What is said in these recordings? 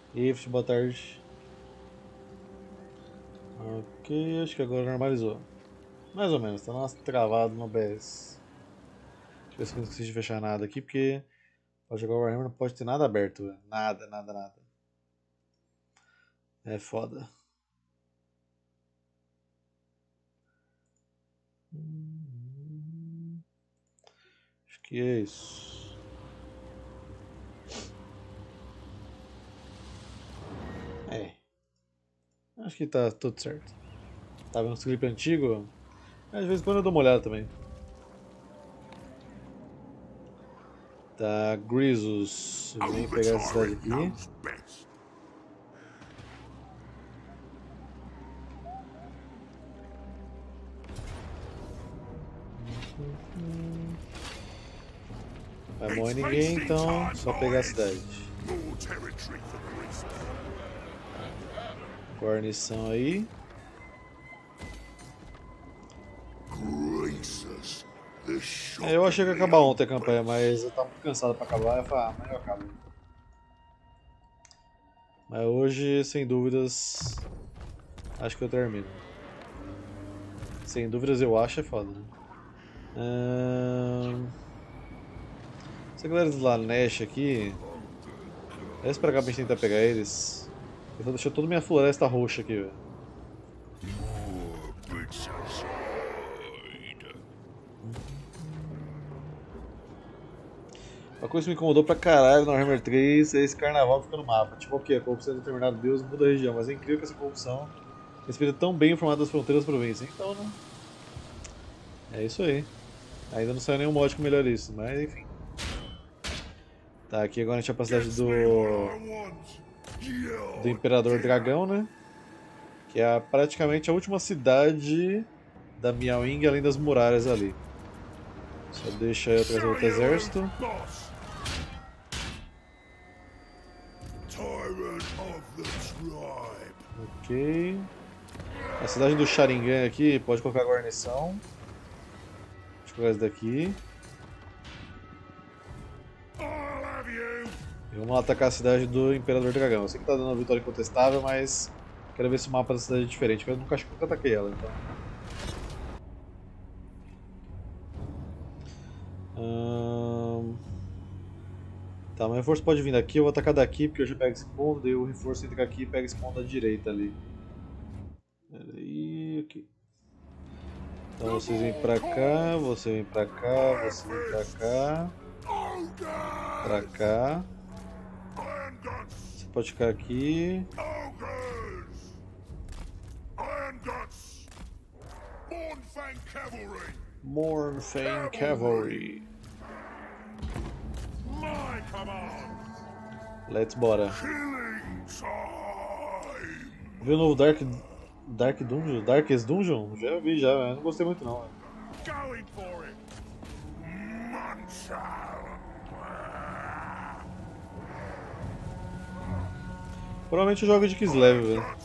Ift, boa tarde. Ok, acho que agora normalizou. Mais ou menos, tá nossa travado no OBS. Deixa eu ver se eu não esqueci de fechar nada aqui, porque pode jogar o Warhammer não pode ter nada aberto, velho. Nada, nada, nada. É foda. Acho que é isso. É. Acho que tá tudo certo. Tá vendo um clipe antigo? Às vezes quando eu dou uma olhada também. Tá, Grisus. Vem pegar essa cidade aqui. Vai morrer ninguém, então só pegar a cidade. Guarnição aí. Eu achei que ia acabar ontem a campanha, mas eu tava muito cansado pra acabar. Eu falei, amanhã eu acabo. Mas hoje, sem dúvidas, acho que eu termino. Sem dúvidas, eu acho é foda, né? Essa galera do Lanesh aqui. Desce pra cá pra gente tentar pegar eles. Eu vou deixar toda minha floresta roxa aqui, velho. Uma coisa que me incomodou pra caralho no Warhammer 3 é esse carnaval que fica no mapa. Tipo, ok, a corrupção de determinado deus muda a região, mas é incrível que essa corrupção respeita tão bem o formato das fronteiras da província. Então, né? É isso aí. Ainda não saiu nenhum mod que melhore isso, mas enfim. Tá, aqui agora a gente vai pra cidade do Imperador Dragão, né? Que é praticamente a última cidade da Miaoing, além das muralhas ali. Só deixa eu trazer outro exército. Ok. A cidade do Sharingan aqui pode colocar guarnição. Deixa eu colocar esse daqui. E vamos lá atacar a cidade do Imperador Dragão. Eu sei que tá dando uma vitória incontestável, mas quero ver se o mapa da cidade é diferente. Eu nunca acho que nunca ataquei ela, então. Tá, meu reforço pode vir daqui, eu vou atacar daqui porque eu já pego esse ponto, daí o reforço entra aqui e pega esse ponto da direita ali. Peraí, ok. Então vocês vêm pra cá, você vem pra cá, você vem pra cá. Pra cá. Você pode ficar aqui. Mornfang Cavalry. Let's bora. Viu o novo Dark Dungeon? Darkest Dungeon? Já vi já, eu não gostei muito não. Provavelmente eu jogo de Kislev, velho.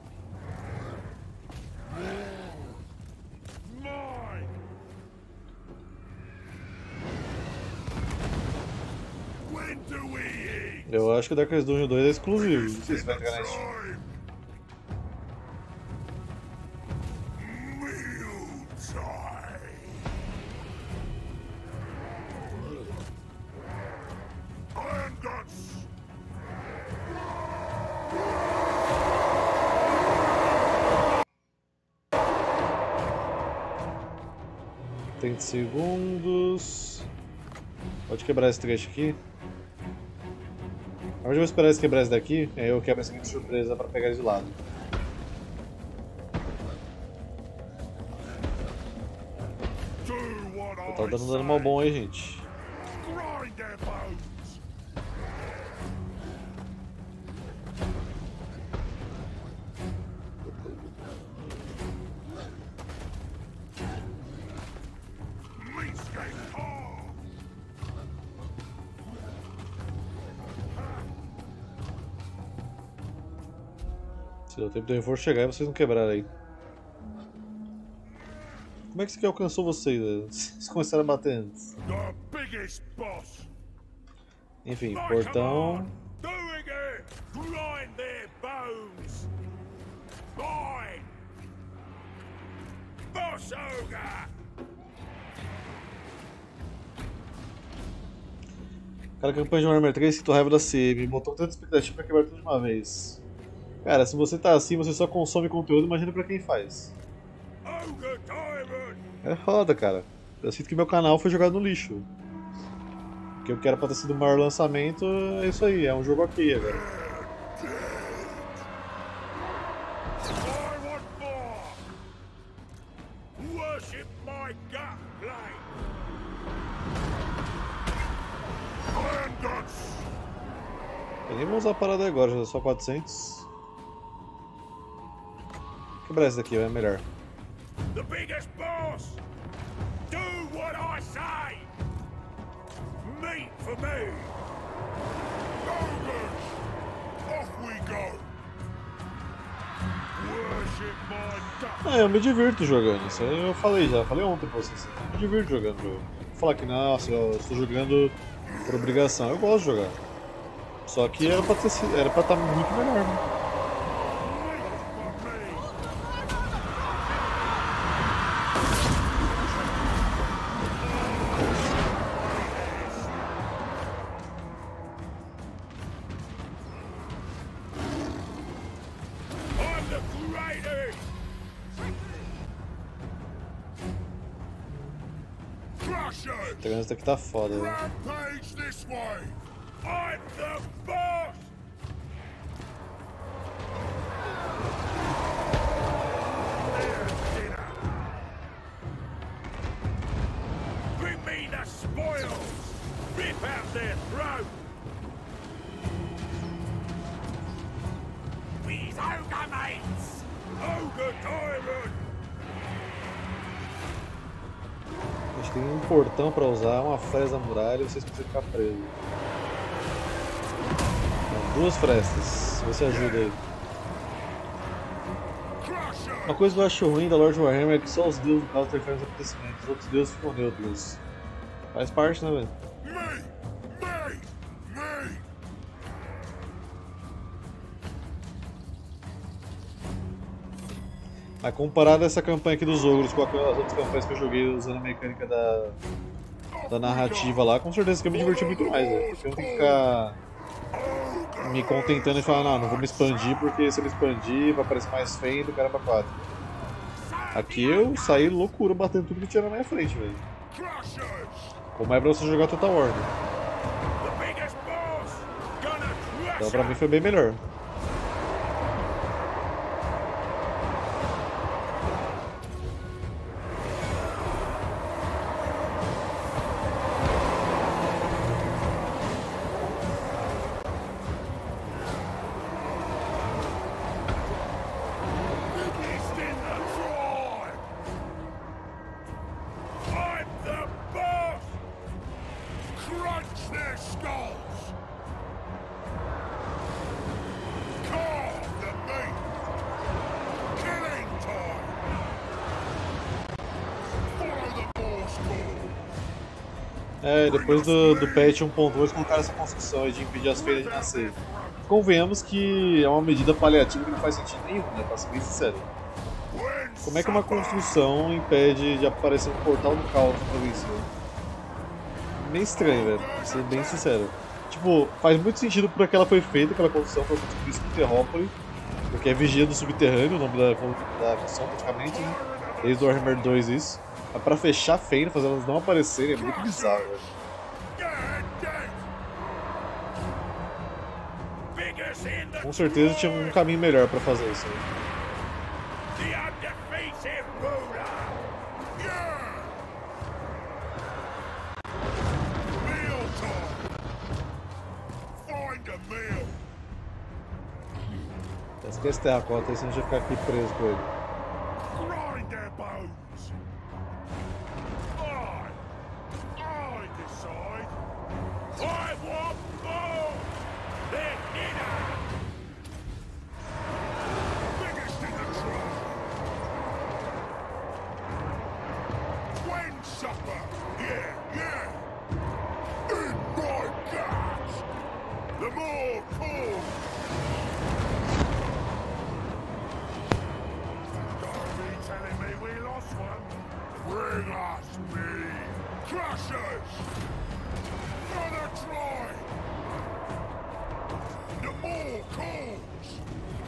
Eu acho que o Darkest Dungeon 2 é exclusivo, não sei se vai entrar na Steam. Tem segundos. Pode quebrar esse trecho aqui. Agora eu vou esperar eles quebrar esse daqui, aí eu quebro essa aqui de surpresa pra pegar eles de lado. Tá dando dano mal bom aí, gente. Se deu tempo do reforço chegar e vocês não quebraram aí. Como é que isso aqui alcançou vocês? Vocês começaram a bater antes. Enfim, portão. Cara, campanha de Warhammer 3, sinto raiva da CM, botou tanta expectativa pra quebrar tudo de uma vez. Cara, se você tá assim, você só consome conteúdo, imagina pra quem faz. É foda, cara. Eu sinto que meu canal foi jogado no lixo. Porque o que era pra ter sido o maior lançamento é isso aí, é um jogo ok agora. Eu nem vou usar a parada agora, já é só 400. Quebrar esse daqui, é melhor. The biggest boss! Do what I say! Meat for me! Ogres! Off we go! Worship my duck! Eu me divirto jogando, isso aí eu falei já, falei ontem pra vocês. Eu me divirto jogando o jogo. Vou falar que, nossa, eu estou jogando por obrigação, eu gosto de jogar. Só que era pra estar muito melhor, né? O trânsito aqui tá foda, velho. Rampage this way! I'm the boss! There's dinner! Bring me the spoils! Rip out their throat! We's ogre mates! Ogre tyrant! A gente tem um portão pra usar, uma fresta da muralha e vocês precisam ficar presos. Então, 2 frestas, você ajuda aí. Uma coisa que eu acho ruim da Lord Warhammer é que só os deuses do caos interferem nos acontecimentos, os outros deuses ficam neutros. Faz parte, né, velho? Mas comparado a essa campanha aqui dos ogros com as outras campanhas que eu joguei usando a mecânica da narrativa lá, com certeza que eu me diverti muito mais, velho. Porque eu não tenho que ficar me contentando e falar, não vou me expandir porque se eu me expandir vai parecer mais feio do caramba 4. Aqui eu saí loucura batendo tudo que tinha na minha frente, velho. Como é pra você jogar Total War, né? Então pra mim foi bem melhor. Depois do patch 1.2 eles colocaram essa construção aí de impedir as feiras de nascer. Convenhamos que é uma medida paliativa que não faz sentido nenhum, né? Pra ser bem sincero. Como é que uma construção impede de aparecer um portal do caos na província? Meio estranho, velho, pra ser bem sincero. Tipo, faz muito sentido por que ela foi feita, aquela construção foi feita por Subterrópole, porque é Vigia do Subterrâneo, o nome da construção praticamente, né? Desde o Warhammer 2 isso. Mas pra fechar a feira, fazer elas não aparecerem, é muito bizarro, velho. Com certeza tinha um caminho melhor pra fazer isso aí. Esquece terracota aí, senão a gente vai ficar aqui preso com ele. your cause.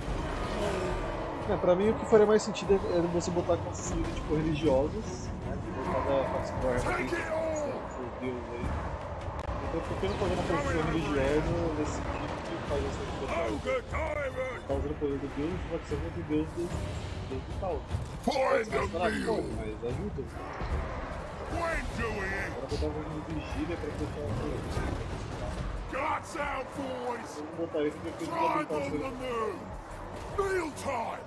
Pra mim o que faria mais sentido é você botar classes tipo religiosas, né? Tipo, cada facção tem seus deuses aí. Então por que não fazer uma facção religiosa nesse sentido que faz essa diferença? Ogre tyrant! Tá usando o poder do deus, uma facção contra o deus do tal. Find the Pode, meal! mas ajuda. When do we eat? Agora botar um pouco de vigília pra fechar a coisa. Guts out, boys! Vamos botar isso pra fechar a Tribe on habitação. the move! Meal time!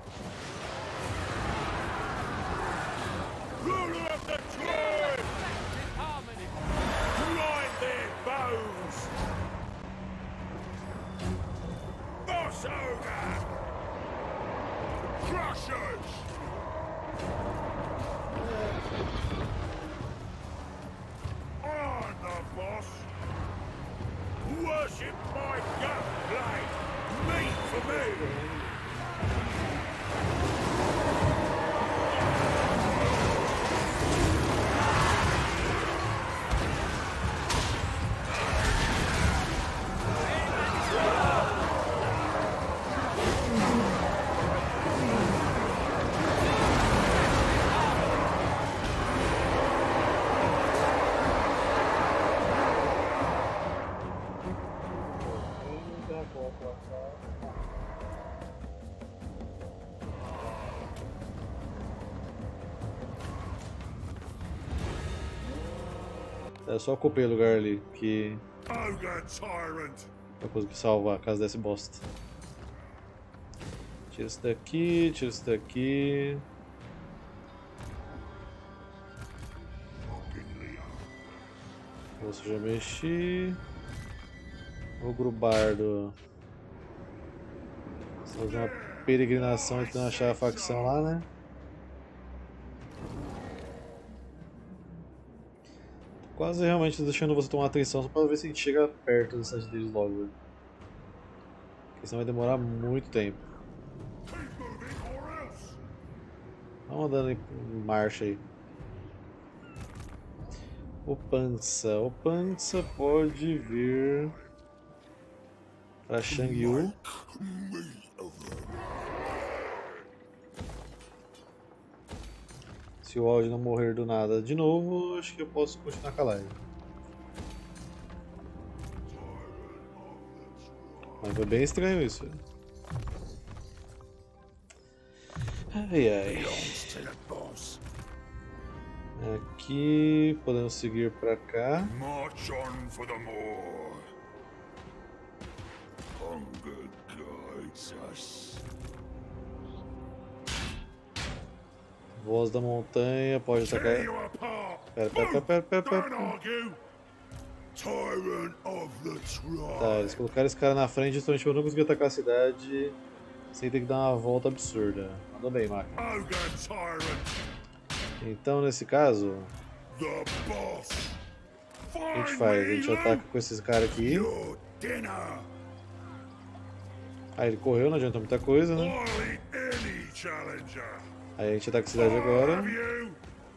Ruler of the tribe! Grind their bones! Boss ogre! Crushers! I'm the boss! Worship my gut blade! Meat for me! É só ocupei o lugar ali que Ogre tyrant! eu consegui salvar caso desse bosta. Tira isso daqui, tira isso daqui. Você já mexi. O Grubardo. Vou fazer uma peregrinação tentando achar a facção lá, né? Quase realmente deixando você tomar atenção só pra ver se a gente chega perto do site deles logo, velho. Porque senão vai demorar muito tempo. Keep moving or else! Vamos andando em marcha aí. O Pança pode vir pra Shangyu. Se o áudio não morrer do nada de novo, acho que eu posso continuar com a live. Mas foi bem estranho isso, velho. Ai ai. Belongs to the boss. Aqui podemos seguir pra cá. March on for the moor. Hunger guides us. Voz da montanha pode Tear atacar. you apart. Pera. Don't argue. Tyrant of the tribe. Tá, eles colocaram esse cara na frente, justamente pra eu não conseguir atacar a cidade sem ter que dar uma volta absurda. Mandou bem, Maka. Ogre tyrant. Então, nesse caso, The boss. o que a gente faz? A gente ataca com esses caras aqui. Your dinner. Aí ele correu, não adianta muita coisa, né? I'll eat any challenger. Aí a gente ataca a cidade agora. Have you?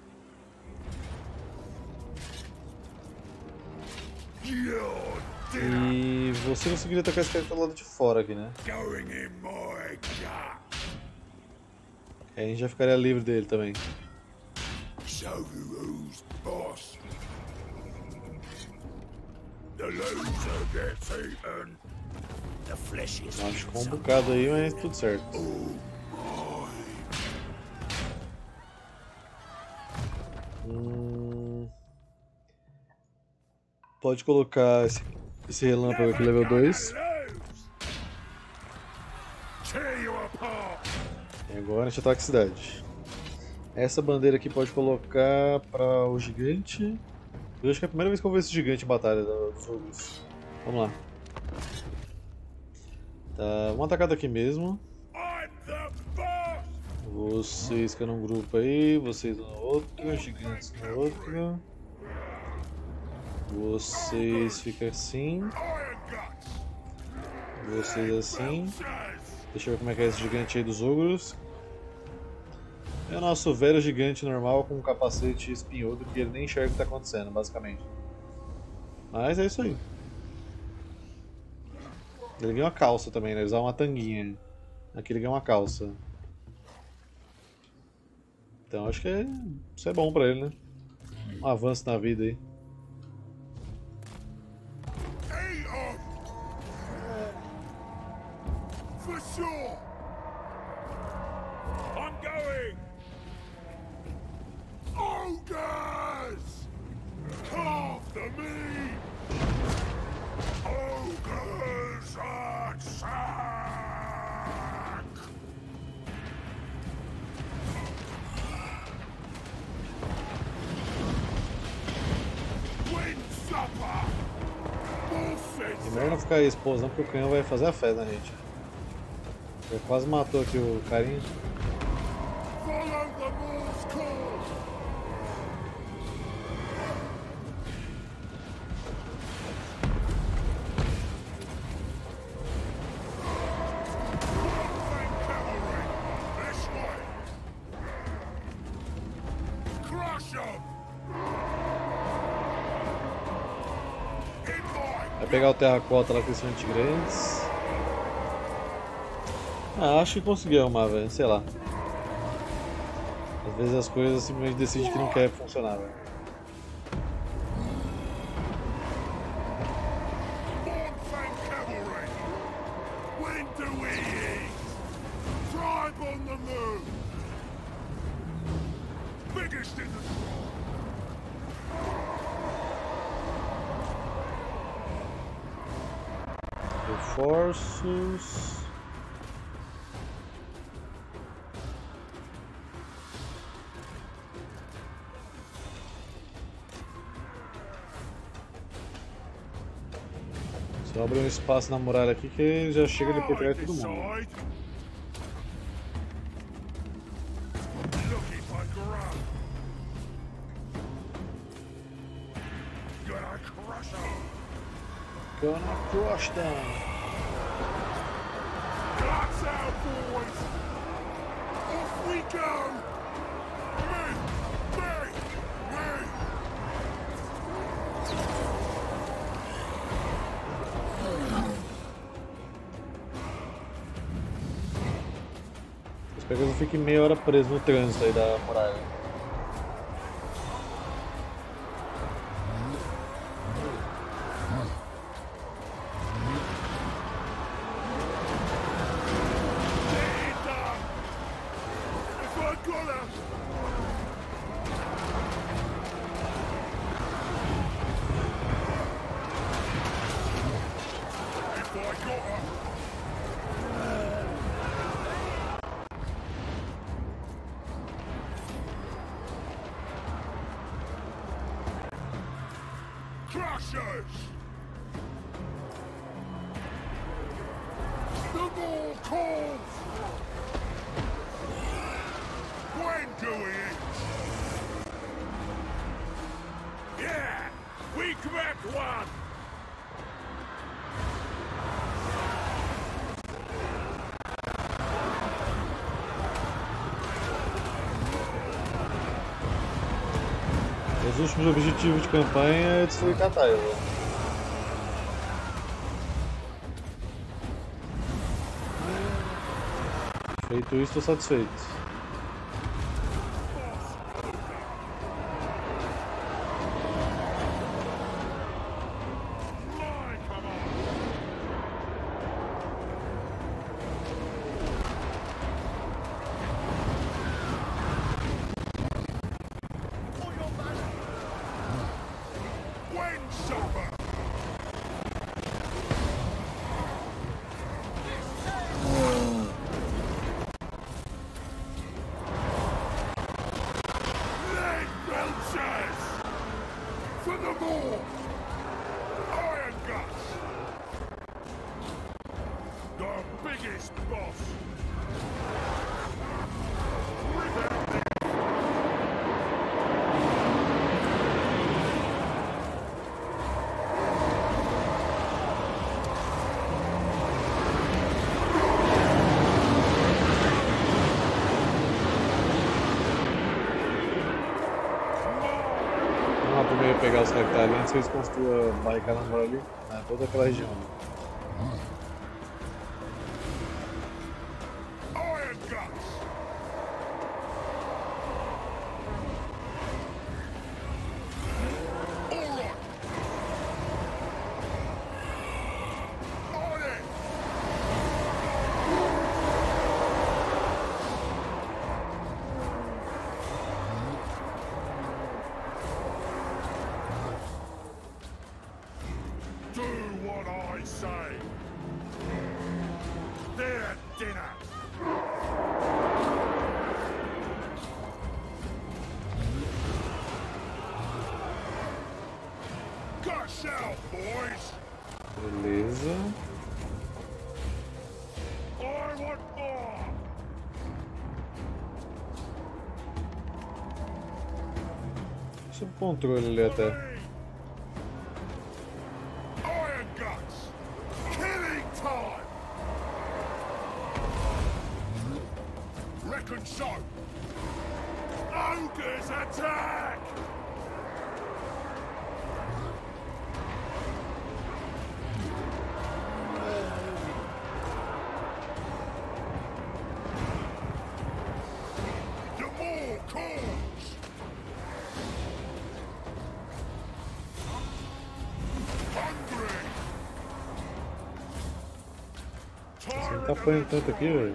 Your dinner. E você conseguiria atacar esse cara que tá do lado de fora aqui, né? Going in my gut. Aí a gente já ficaria livre dele também. So who's boss? The loser gets eaten. The flesh is Machucou um bocado aí, mas tudo certo. Pode colocar esse relâmpago aqui, level 2. Tear you apart. E agora a gente ataca a cidade. Essa bandeira aqui pode colocar para o gigante. Eu acho que é a primeira vez que eu vou ver esse gigante em batalha dos ogros. Vamos lá. Tá, vamos atacar daqui mesmo. I'm the boss. Vocês ficam num grupo aí, vocês no outro, gigantes no outro. Vocês ficam assim, Iron guts. vocês assim. Says. Deixa eu ver como é que é esse gigante aí dos ogros. É o nosso velho gigante normal com um capacete espinhudo que ele nem enxerga o que está acontecendo, basicamente. Mas é isso aí. Ele ganhou uma calça também, né? Ele usava uma tanguinha. Aqui ele ganhou uma calça. Então acho que isso é bom pra ele, né? Um avanço na vida aí. For sure. I'm going. Ogres! Carve the meat! Ogres attack! Wind supper! É melhor não ficar exposando porque o canhão vai fazer a festa na gente. Ele quase matou aqui o carinha. Follow the Morse call! Cavalry! This way! Crush 'em! Vai pegar o terracota lá com esses antigrandes. Ah, acho que consegui arrumar, velho. Sei lá. Às vezes as coisas simplesmente decidem que não quer funcionar, velho. Mornfang Cavalry! When do we eat? Tribe on the move! Biggest in the Reforços. Só abrir um espaço na muralha aqui que já chega de pegar todo mundo. Looking for grub. Gonna crush 'em. Gonna crush them. Guts out, boys! Off we go! Me! Espero que eu não fique meia hora preso no trânsito aí da muralha. Crushers! The more calls! When do we eat? Yeah! We cracked one! Os últimos objetivos de campanha é destruir Kataia. Feito isso, estou satisfeito. Pegar os caras que tá ali antes que eles construam a barricada na muralha ali, né? Toda aquela região. dinner. Gush out, boys. Beleza. I want more. Deixa o controle ali até. Iron guts. Killing time. Reckon so. Ogres attack. The more calls. Hungry. Você não tá apanhando tanto aqui, velho.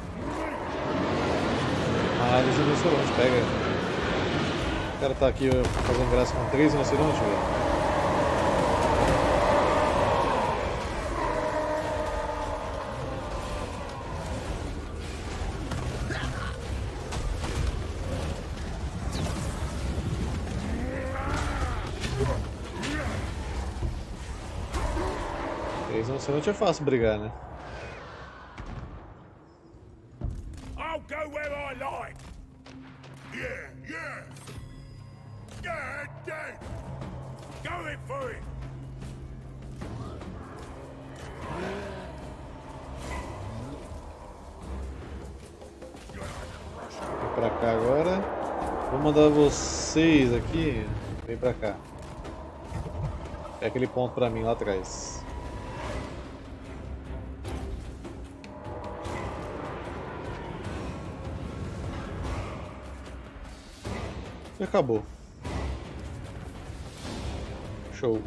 Ah, deixa o rinoceronte, pega. O cara tá aqui fazendo graça com 3 rinocerontes, velho. Rinoceronte é fácil brigar, né? I'll go where I like. Yeah, yeah. Yeah, dead. Going for it. Vem pra cá agora. Vou mandar vocês aqui. Vem pra cá. É aquele ponto pra mim lá atrás. E acabou. Show.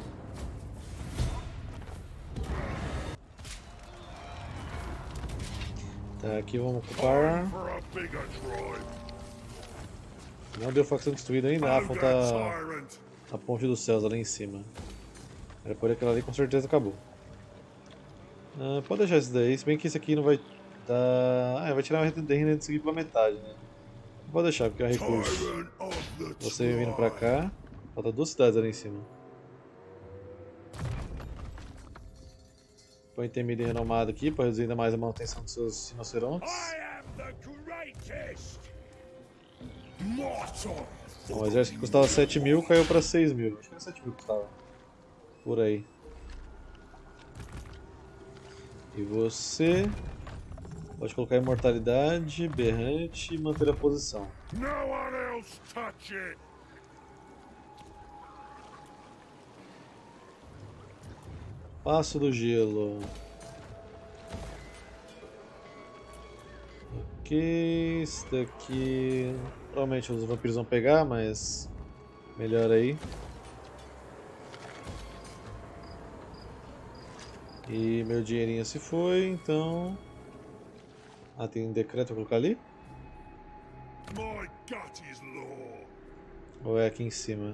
Tá, aqui vamos ocupar. For a bigger tribe. Não deu facção destruída ainda. Ah, Ogre falta tyrant. a ponte dos céus ali em cima. Era por aquela ali, com certeza acabou. Ah, pode deixar esse daí, se bem que esse aqui não vai dar. Ah, vai tirar a renda disso aqui pela metade, né? Pode deixar, porque é recurso. Tyrant of the Você vindo pra tribe. cá. Falta 2 cidades ali em cima. Põe temido e renomado aqui para reduzir ainda mais a manutenção dos seus rinocerontes. I am the greatest. Mortal. Então, o exército que custava 7.000 caiu para 6.000. Acho que era 7.000 que custava. Por aí. E você pode colocar imortalidade, berrante e manter a posição. No one else touch it. Passo do gelo. Ok, isso daqui provavelmente os vampiros vão pegar, mas melhor aí. E meu dinheirinho se foi, então... Ah, tem um decreto pra colocar ali? My gut is law. Ou é aqui em cima?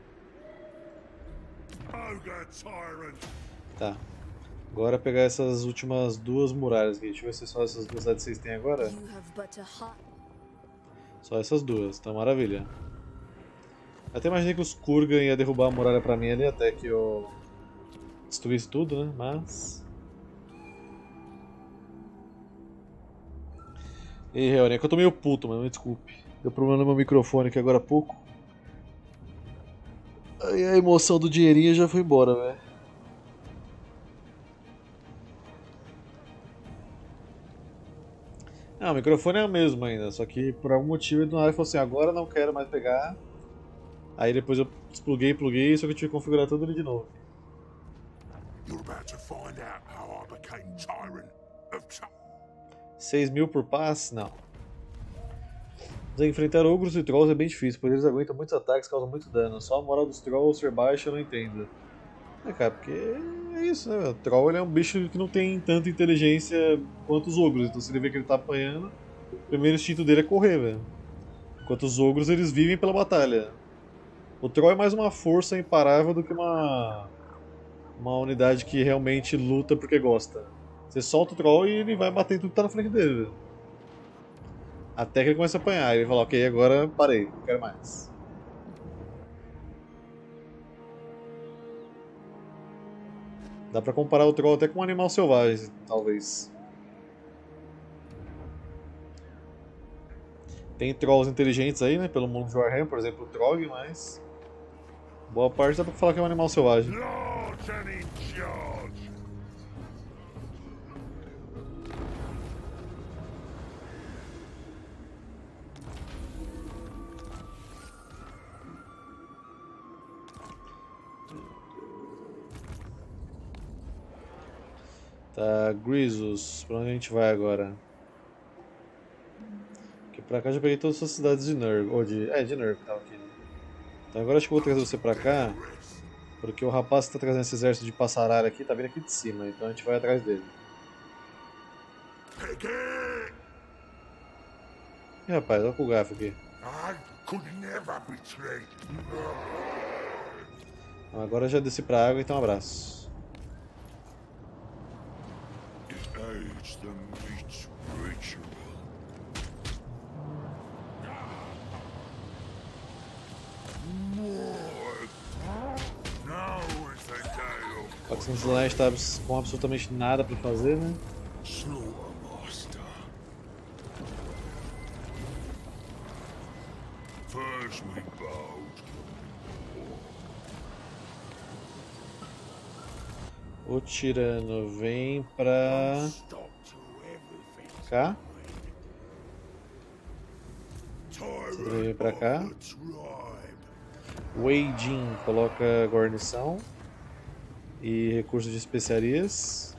Ogre tyrant. Tá. Agora pegar essas últimas 2 muralhas aqui. Deixa eu ver se só essas 2 cidades vocês têm agora. You have but a heart. Só essas 2, então maravilha. Até imaginei que os Kurgan ia derrubar a muralha pra mim ali, até que eu destruísse tudo, né? Mas... Ei, Reone, é que eu tô meio puto, mas me desculpe. Deu problema no meu microfone aqui agora há pouco. Aí a emoção do dinheirinho já foi embora, velho. Ah, o microfone é o mesmo ainda, só que por algum motivo ele falou assim, agora não quero mais pegar. Aí depois eu pluguei, só que eu tive que configurar tudo ele de novo. You're about to find out how I became tyrant of 6.000 por pass? Não. Mas enfrentar ogros e trolls é bem difícil, pois eles aguentam muitos ataques e causam muito dano. Só a moral dos trolls ser baixa eu não entendo. É, cara, porque é isso, né? O troll ele é um bicho que não tem tanta inteligência quanto os ogros, então se ele vê que ele tá apanhando, o primeiro instinto dele é correr, velho. Enquanto os ogros eles vivem pela batalha. O troll é mais uma força imparável do que uma unidade que realmente luta porque gosta. Você solta o troll e ele vai bater em tudo que tá na frente dele. Até que ele começa a apanhar. Ele fala, ok, agora parei, não quero mais. Dá pra comparar o troll até com um animal selvagem, talvez. Tem trolls inteligentes aí, né? Pelo mundo de Warhammer, por exemplo, o Trog, mas... boa parte dá pra falar que é um animal selvagem. Large and in charge. Tá, Grisos, pra onde a gente vai agora? Porque pra cá eu já peguei todas as cidades de Nurg, ou de... de Nurg que tava aqui. Então agora acho que eu vou trazer você pra cá, porque o rapaz que tá trazendo esse exército de passaralho aqui tá vindo aqui de cima, então a gente vai atrás dele. Ih, rapaz, olha o garfo aqui. I could never betray. Agora eu já desci pra água, então um abraço. It aids the meat's ritual. Now is the day of O Paxton Celeste tá com absolutamente nada pra fazer, né? Slaughtermaster. First we bowed. O tirano vem pra Stop to everything. cá. Tyrant Vem pra cá. of the tribe. Wei Jin coloca guarnição e recursos de especiarias.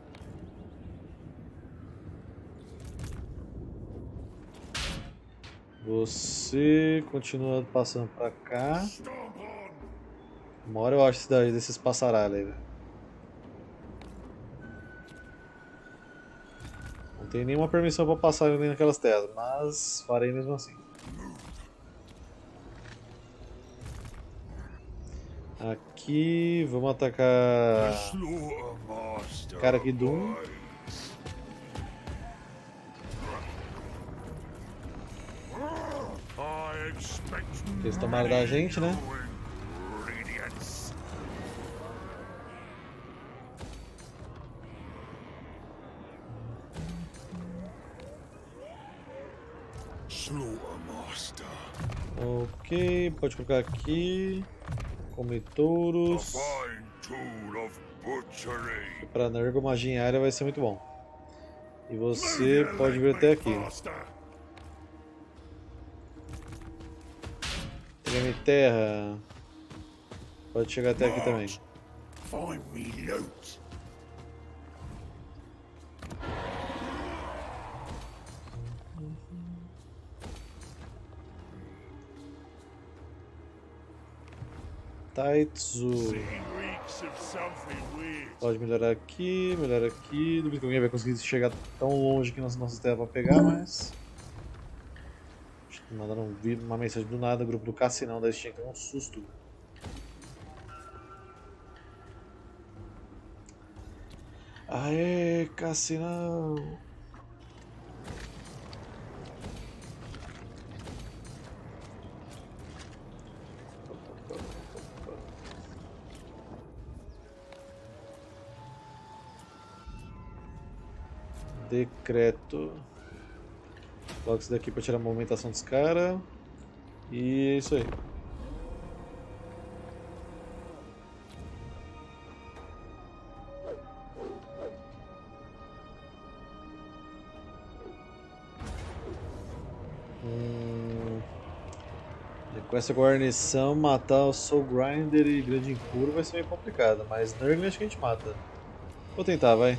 Você continua passando pra cá. Stomp on. Uma hora eu acho a cidade desses passaralhos aí, velho. Não tem nenhuma permissão pra passar nem naquelas terras, mas farei mesmo assim. Aqui, vamos atacar Slaughtermaster. cara aqui do 1. I expect Eles tomaram da gente, né? ingredients. Slaughtermaster. Ok, pode colocar aqui. Come A touros. fine tool of butchery. Pra Nergomagia em área vai ser muito bom. E você pode vir até aqui. Faster. Treme terra. Pode chegar até aqui também. Find me loot. Taitsu. City reeks of something weird. Pode melhorar aqui, melhorar aqui. Duvido que alguém vai conseguir chegar tão longe aqui nas nossas terras pra pegar, mas... Acho que mandaram uma mensagem do nada, grupo do Cassinão, daí tinha que ter um susto. Aê, Cassinão! Decreto. Coloca isso daqui pra tirar a movimentação dos caras. E é isso aí. E com essa guarnição, matar o Soul Grinder e Grande Impuro vai ser meio complicado, mas Nurgle acho que a gente mata. Vou tentar, vai.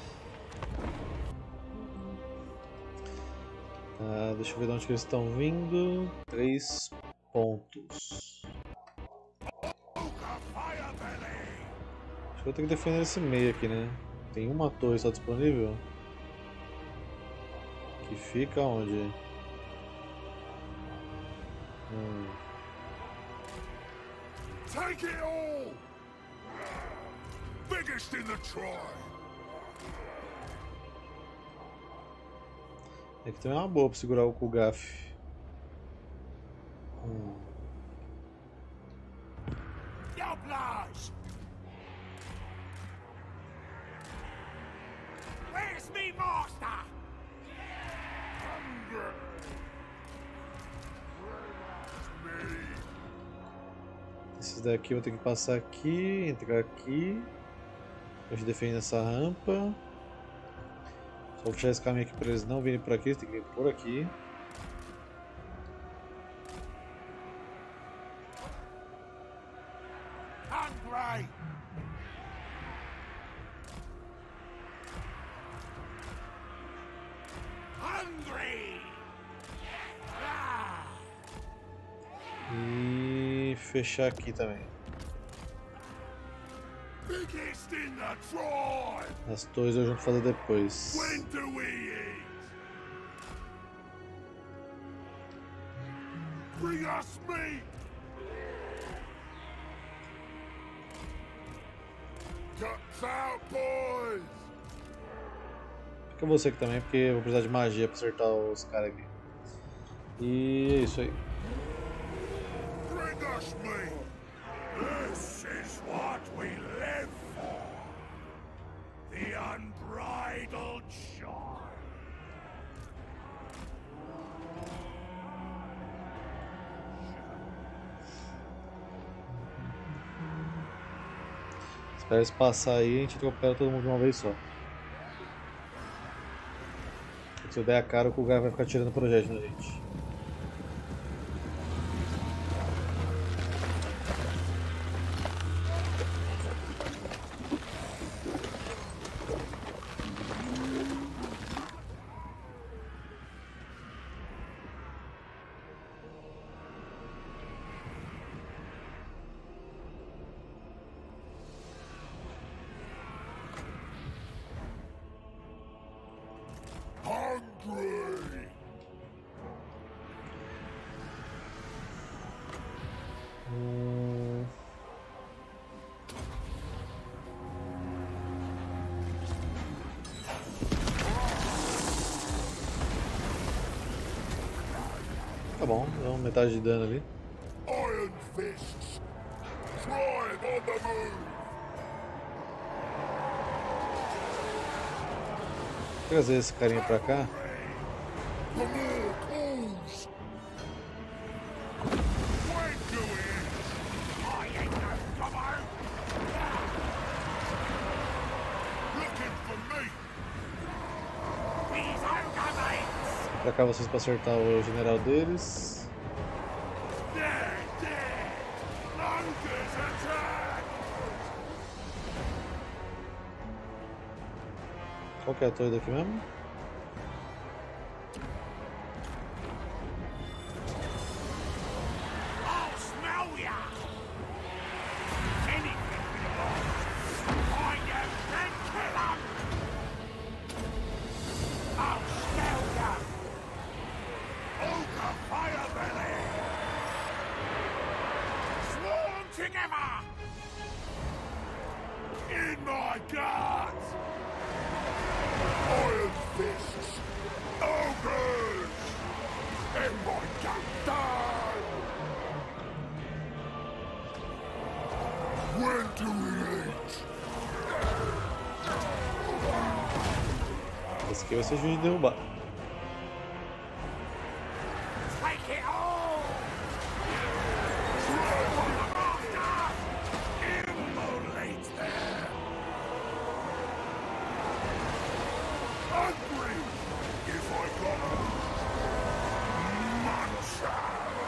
Deixa eu ver de onde que eles estão vindo. 3 pontos. Acho que eu vou ter que defender esse meio aqui, né? Tem uma torre só disponível. Que fica onde? Take it all! Biggest in the tribe! Aqui também é uma boa pra segurar o Kulgaf. Doublage! Where's me master? Hunger! Esses daqui eu vou ter que passar aqui, entrar aqui. A gente defende essa rampa. Só vou fechar esse caminho aqui para eles não virem por aqui, eles têm que vir por aqui. Hungry! Hungry! Ah! E fechar aqui também. Biggest in the tribe! As torres eu junto fazer depois. When do we eat? Bring us meat! Cuts out, boys! Fica você aqui também, porque eu vou precisar de magia para acertar os caras aqui. E é isso aí. Bring us meat! This is what we live for! The unbridled joy! Espera eles passar aí e a gente atropela todo mundo de uma vez só. Se eu der a cara, o Kulgar vai ficar tirando projétil na gente. Hungry! Tá bom, deu metade de dano ali. Iron fists! Tribe on the move! Vou trazer esse carinha pra cá. The more calls! When do we eat? I ain't no cover! Looking for me! These hunger mates! Pra cá vocês pra acertar o general deles. Dead, dead! Locust attack! Qual que é a torre daqui mesmo? I'll smell ya! Anything we lost! Find them and kill them! I'll smell ya! Ogre Firebelly! Swarm together! In my guts! Iron fists! Ogres! In my gut! When do we eat? Esse aqui vai ser juiz de derrubar. Take it all! Throw on the master! Immolate them! Hungry! If I got them! Muncher!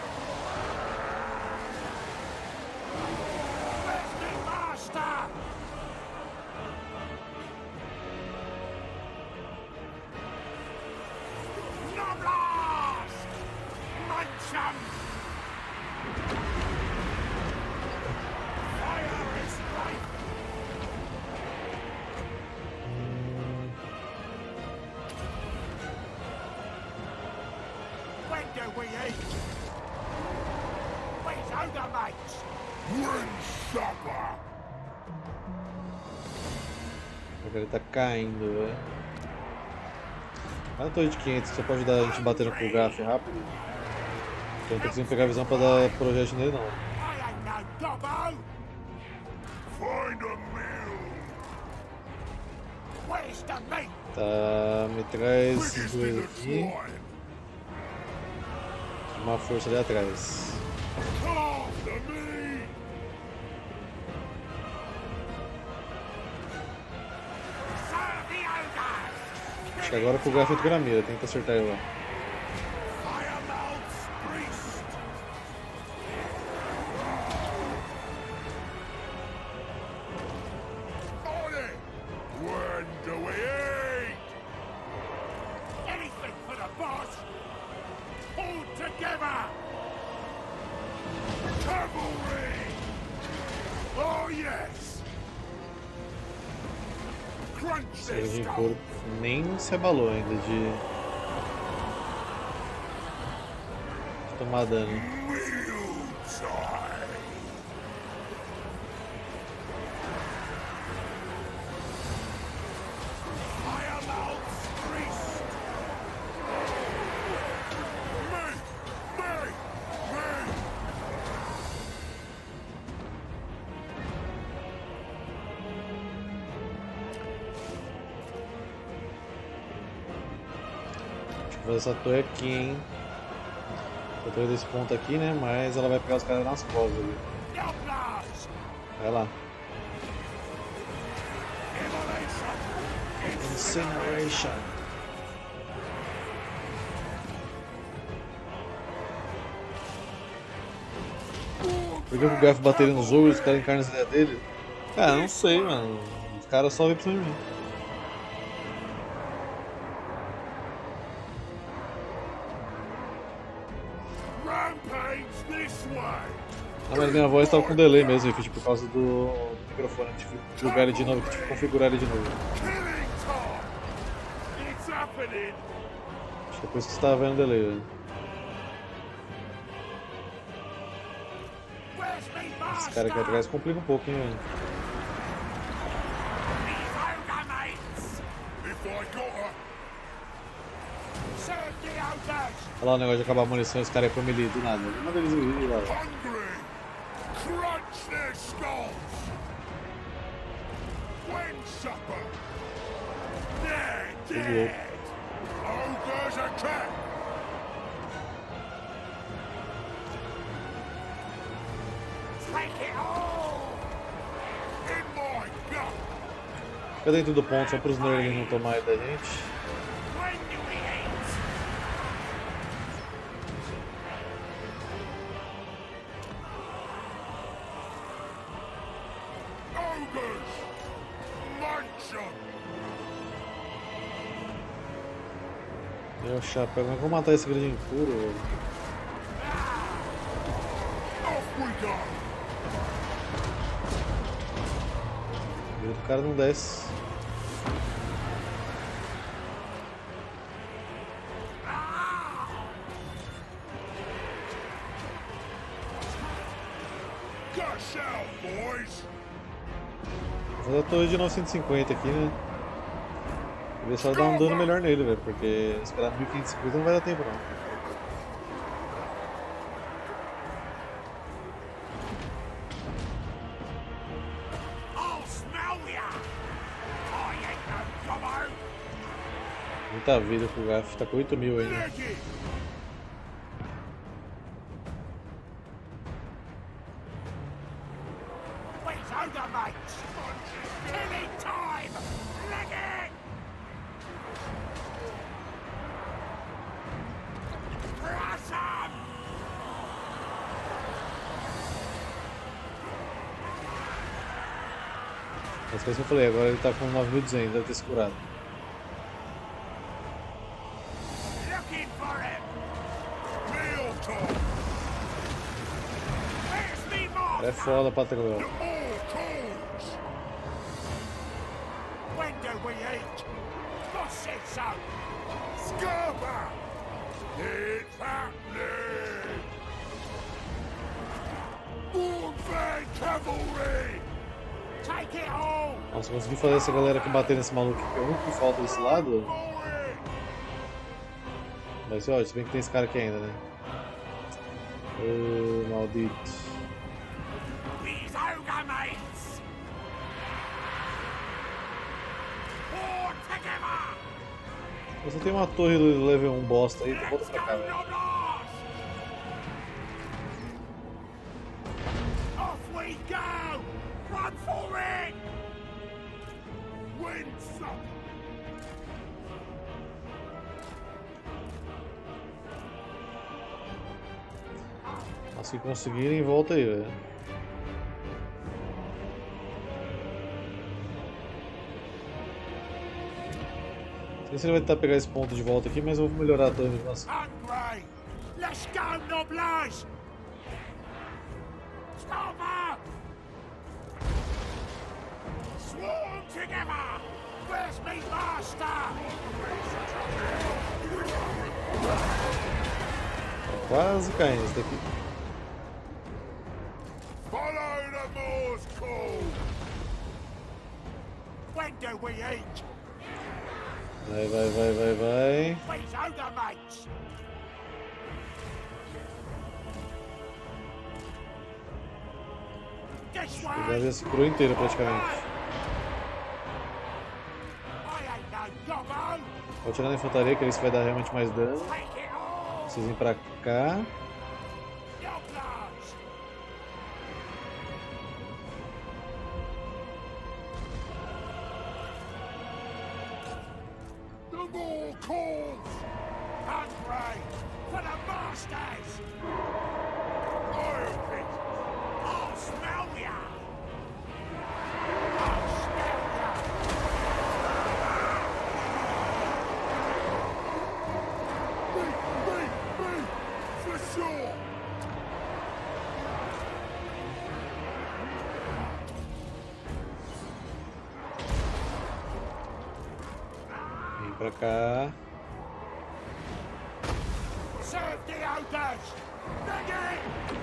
Where's the master? Noblast! Munch 'em! Fire is life! When do we eat? Where's Ogre mates? When supper? Agora ele tá caindo, velho. Vai na torre de 500, só pode ajudar a gente batendo com o Graf rápido. Eu não tô conseguindo pegar a visão pra dar projétil nele não. I ain't no gobbo. Find a meal. Where's the meat? Tá, me traz esses Biggest dois in the aqui. slime. Uma força ali atrás. Carve the meat. Serve the ogres. Acho que agora que o Graf entrou na mira, tenta acertar ele lá. Firemouth's priest. On it. When do we eat? Anything for the boss. Hold together. Cavalry. Oh yes. Crunch Esse this de stuff. couro nem se abalou ainda de tomar dano. Meal time. Firemouth's priest. Me. Deixa eu fazer essa torre aqui, hein? Essa torre desse ponto aqui, né? Mas ela vai pegar os caras nas costas ali. Yoplars. Vai lá. Immolation. Incineration. Por que o Graf bateria nos ogros e os caras encarnam as ideias dele? Cara, não sei, mano. Os caras só vêm pra cima de mim. Rampage this way. Ah, mas minha voz tava com delay mesmo, Rift, por causa do microfone. Tive que plugar ele de novo, tive que configurar ele de novo. Killing time. It's happening. Acho que é por isso que você tava vendo delay, velho. Where's me Esse master? cara aqui atrás complica um pouco, hein, velho. These ogre mates. If I got her. Serve the ogres. Olha lá o negócio de acabar a munição e os caras iam pro melee do nada. Manda eles ir lá. Hungry. Crunch their skulls. When supper. They're dead. Ogres attack. Take it all. In my gut. Fica dentro do ponto só pros nerds não tomarem da gente. When do we eat? Ogres! Munch 'em! Meu chapéu, mas eu vou matar esse grande impuro, velho. Off we go! O cara não desce. Gush out, boys! Vou fazer a torre de 950 aqui, né? Vou ver se ela dá um dano melhor nele, velho. Porque esperar 1550 não vai dar tempo, não. I'll smell ya! I ain't no gobbo! Muita vida pro Graf, tá com 8.000 ainda. Leggy! Where's ogre mates? Killing time! Leggy! Crush 'em! As coisas que eu falei, agora ele tá com 9.200, deve ter se curado. Looking for him! Meal time! Where's me É master? foda, patrão. All calls! When do we eat? Boss said so! Scarper! It's happening! Warfare cavalry! Take it all! Nossa, consegui fazer essa galera que bater nesse maluco, que é o único que falta desse lado. For it! Vai ser ótimo, se bem que tem esse cara aqui ainda, né? Ô, maldito. These ogre mates! All together! Você tem uma torre do level 1 bosta aí, então volta pra cá, velho. Off we go! Run for it! Win some! Se conseguirem, volta aí, velho. Não sei se ele vai tentar pegar esse ponto de volta aqui, mas eu vou melhorar a torre mesmo assim. Hungry! Let's go, noblage! Stop up! Swarm together! Where's me master? Quase caindo esse daqui. Follow the Moor's call! When do we eat? Vai, vai, vai, vai, vai. These ogre mates! This Já way! vi essa coroa inteira praticamente. I ain't no gobbo! Vou atirar na infantaria, que isso vai dar realmente mais dano. Take it all! Vocês vêm pra cá. Noblage! The Moor calls! Hungry for the masters! I'll be. I'll smell ya! I'll smell ya! Me! For sure! Vem pra cá. Serve the ogres! Dig it!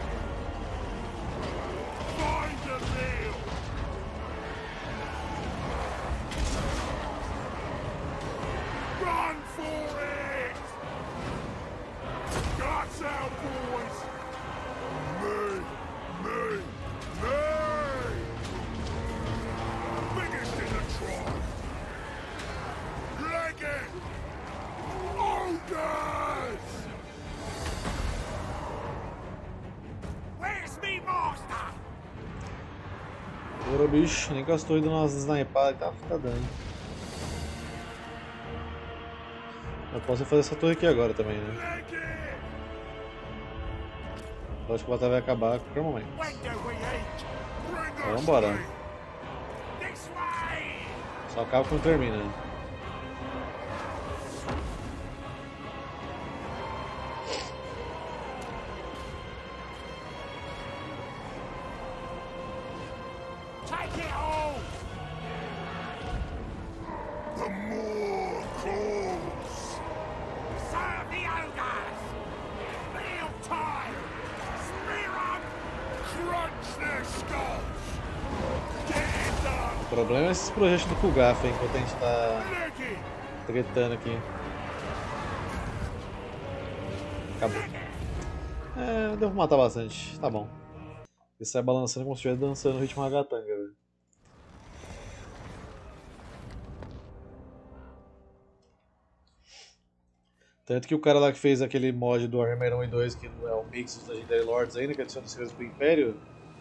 Find the meal! Run for it! Guts out, boys! Me! Biggest in the tribe! Leg it! Ogres! Where's me master? Bora, bicho. Nem com as torres dando umas snipadas, tá dando. Eu posso fazer essa torre aqui agora também, né? Leg it! Eu acho que a batalha vai acabar a qualquer momento. When do we eat? Bring Então, us vambora. meat. This way! Só acaba quando termina. Take it all! The Moor calls! Serve the ogres! Meal time! Spear 'em! Crunch their skulls! Get it done! O problema é esses projetos do Kugaf, hein, enquanto a gente tá Leg it! tretando aqui. Acabou. É, devo matar bastante. Tá bom. Ele sai balançando como se estivesse dançando no ritmo ragatanga, velho. Tanto que o cara lá que fez aquele mod do Warhammer 1 e 2, que é o mix dos Legendary Lords ainda, que adiciona os segredos pro Império,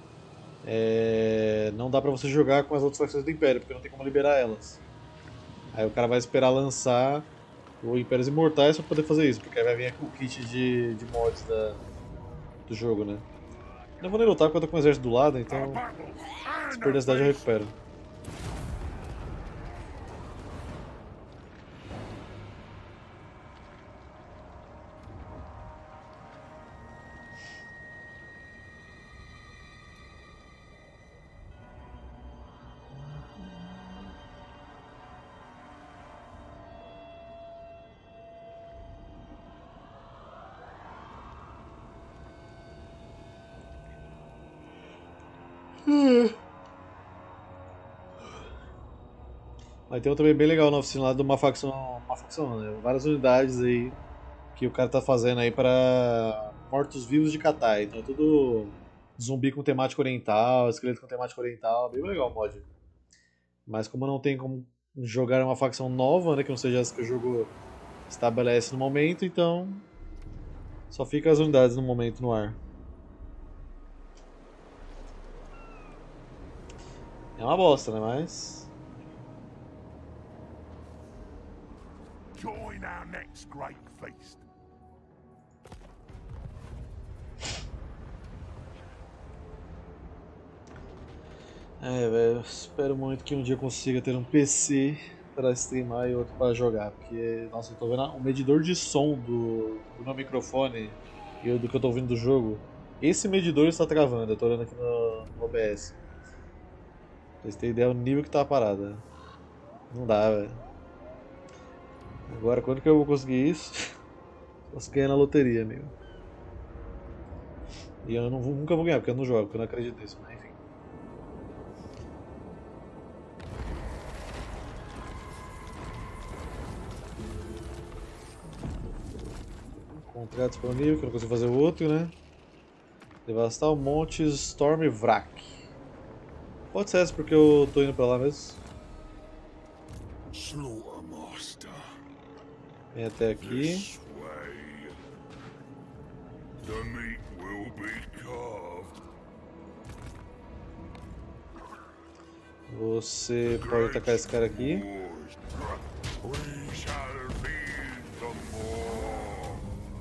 não dá pra você jogar com as outras facções do Império, porque não tem como liberar elas. Aí o cara vai esperar lançar o Impérios Imortais pra poder fazer isso, porque aí vai vir o kit de mods do jogo, né? Não vou nem lutar porque eu tô com o exército do lado, então se perder a cidade eu recupero. Aí tem um também bem legal na oficina lá de uma facção não, né? Várias unidades aí que o cara tá fazendo aí para mortos-vivos de Katai. Então é tudo zumbi com temática oriental, esqueleto com temática oriental, bem legal o mod. Mas como não tem como jogar uma facção nova, né, que não seja essa que o jogo estabelece no momento, então só fica as unidades no momento no ar. É uma bosta, né, mas... Join our next great feast. Velho, espero muito que um dia eu consiga ter um PC para streamar e outro para jogar, porque, nossa, eu tô vendo o medidor de som do meu microfone e do que eu tô ouvindo do jogo. Esse medidor está travando, eu tô olhando aqui no OBS. Pra vocês terem ideia do nível que tá a parada. Não dá, velho. Agora, quando que eu vou conseguir isso? Posso ganhar na loteria, amigo. E eu nunca vou ganhar, porque eu não jogo, porque eu não acredito nisso, mas enfim. Contrato disponível, que eu não consigo fazer o outro, né? Devastar o Monte Stormwrack. Pode ser essa porque eu tô indo pra lá mesmo. Slaughtermaster. Vem até aqui. This way. The meat will be carved. Você pode atacar esse cara aqui. We shall feed the more.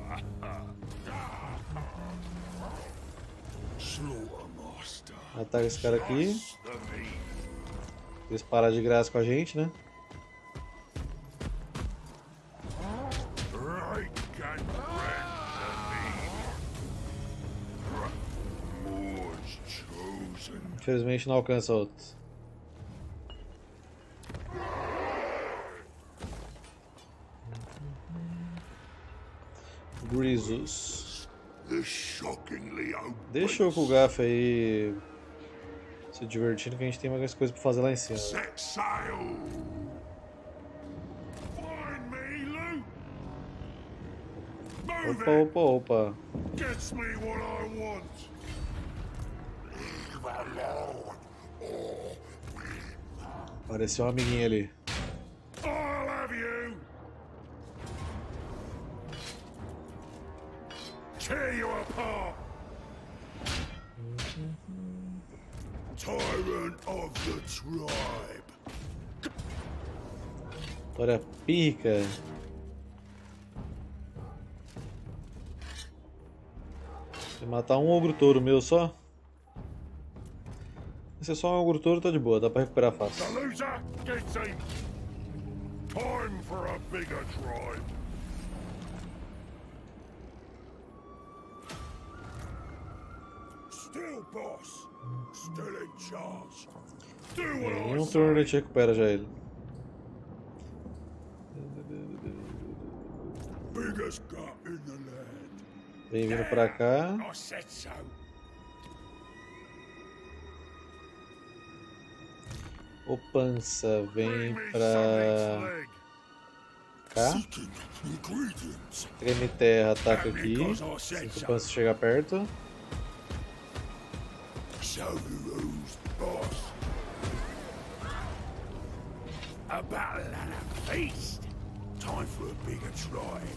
Slaughtermaster. Ataca esse cara aqui. The meat. Eles param de graça com a gente, né? Right can rend the meat. More's chosen. Infelizmente não alcança outro. Grisus. The shockingly Deixa o Kugaf aí se divertindo, que a gente tem mais coisas pra fazer lá em cima. set sail. Find me, Luke. Move Opa, it. opa, opa. Gets me what I want. Apareceu um amiguinho ali. I'll have you. Tear you apart. Tyrant of the tribe. Olha, pica. Se matar um ogro touro meu só. Se é só um ogro touro, tá de boa, dá pra recuperar fácil. The loser gets in. Time for a bigger tribe. Still boss. Still in charge. Do what Em I um turno a say. gente recupera já ele. Biggest gut in the land. Vem vindo pra cá. I said so. O pança vem Bring me pra something's leg. cá. Seeking ingredients. Treme terra, ataca aqui. Assim que o pança chegar perto. Show you who's boss. A battle and a feast. Time for a bigger tribe.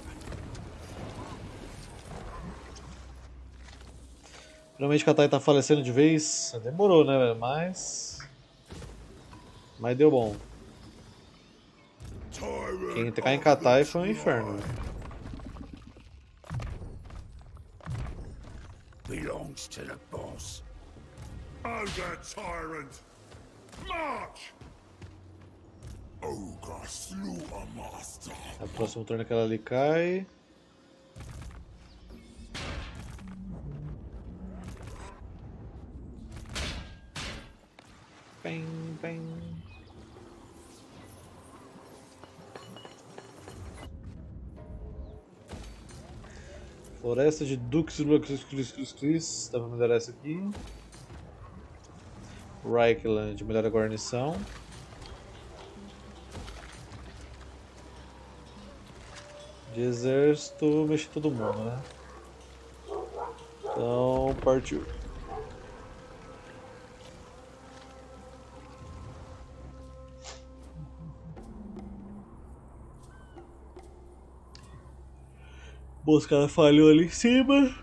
Finalmente Katai tá falecendo de vez. Demorou, né, velho? Mas deu bom. Tyrant Quem cai em of Katai the foi um inferno. tribe. Belongs to the boss. Ogre tyrant. March. Ogre Slaughtermaster. A próximo turno aquela ali cai. Bem, bem. Floresta de Dux, dá pra melhorar essa aqui. Reichland, melhora a guarnição. De exército, mexi todo mundo, né? Então, partiu. Bom, os caras falhou ali em cima.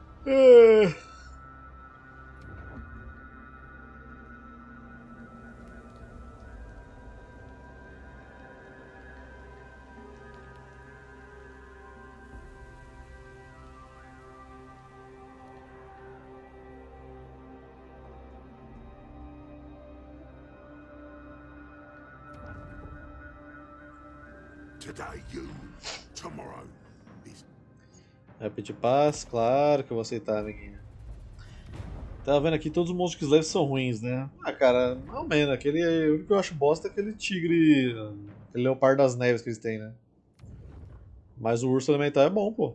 Today you, tomorrow is. Vai pedir paz? Claro que eu vou aceitar, amiguinho. Tava vendo aqui, todos os monstros leves são ruins, né? Ah, cara, não menos. O único que eu acho bosta é aquele tigre. Aquele leopardo das neves que eles têm, né? Mas o urso elemental é bom, pô.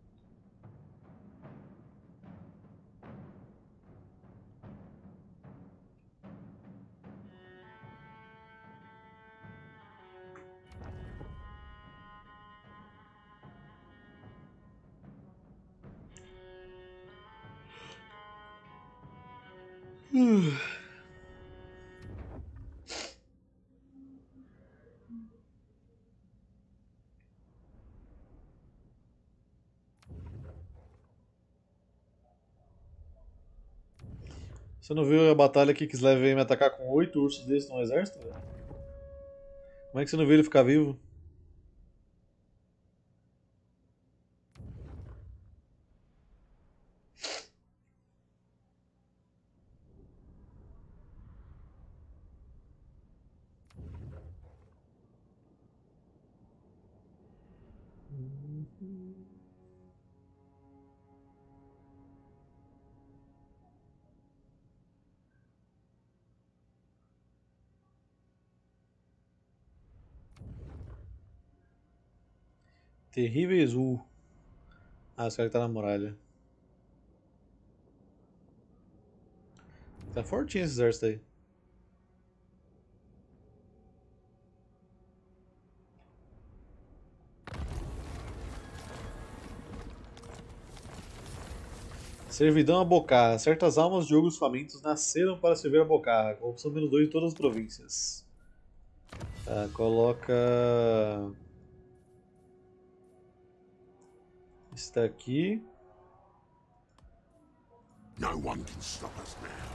Você não viu a batalha que Kislev veio me atacar com 8 ursos desses no exército, velho? Como é que você não viu ele ficar vivo? Terríveis Ah, esse cara que tá na muralha. Tá fortinho esse exército aí. Servidão a Bocarra. Certas almas de ogros famintos nasceram para servir a Bocarra. Corrupção -2 em todas as províncias. Tá, coloca... Está aqui. No one can stop us now.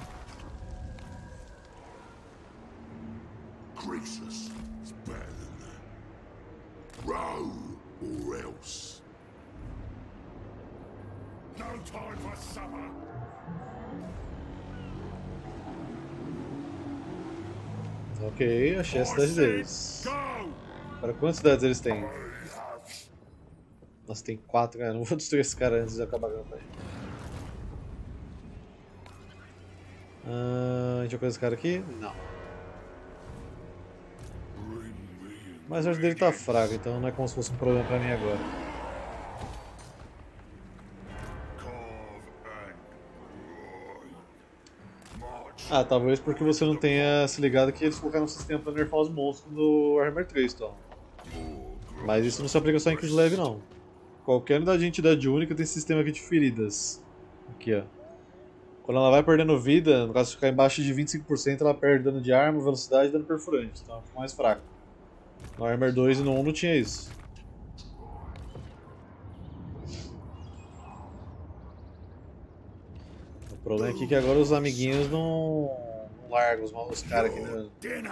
Croesus is better than that. Row or else. No time for supper. Ok, achei a cidade deles. Agora, quantas cidades eles têm? Nossa, tem 4, cara. Não vou destruir esse cara antes de acabar a campanha. A gente vai coisa esse cara aqui? Não. Mas o exército dele tá fraco, então não é como se fosse um problema pra mim agora. Ah, talvez porque você não tenha se ligado que eles colocaram um sistema pra nerfar os monstros no Warhammer 3, então. Mas isso não se aplica só em Kislev, não. Qualquer unidade de entidade única tem sistema aqui de feridas. Aqui, ó. Quando ela vai perdendo vida, no caso de ficar embaixo de 25%, ela perde dano de arma, velocidade e dano perfurante. Então ela fica mais fraca. No Warhammer 2 e no 1 não tinha isso. O problema aqui é que agora os amiguinhos não largam os caras aqui mesmo.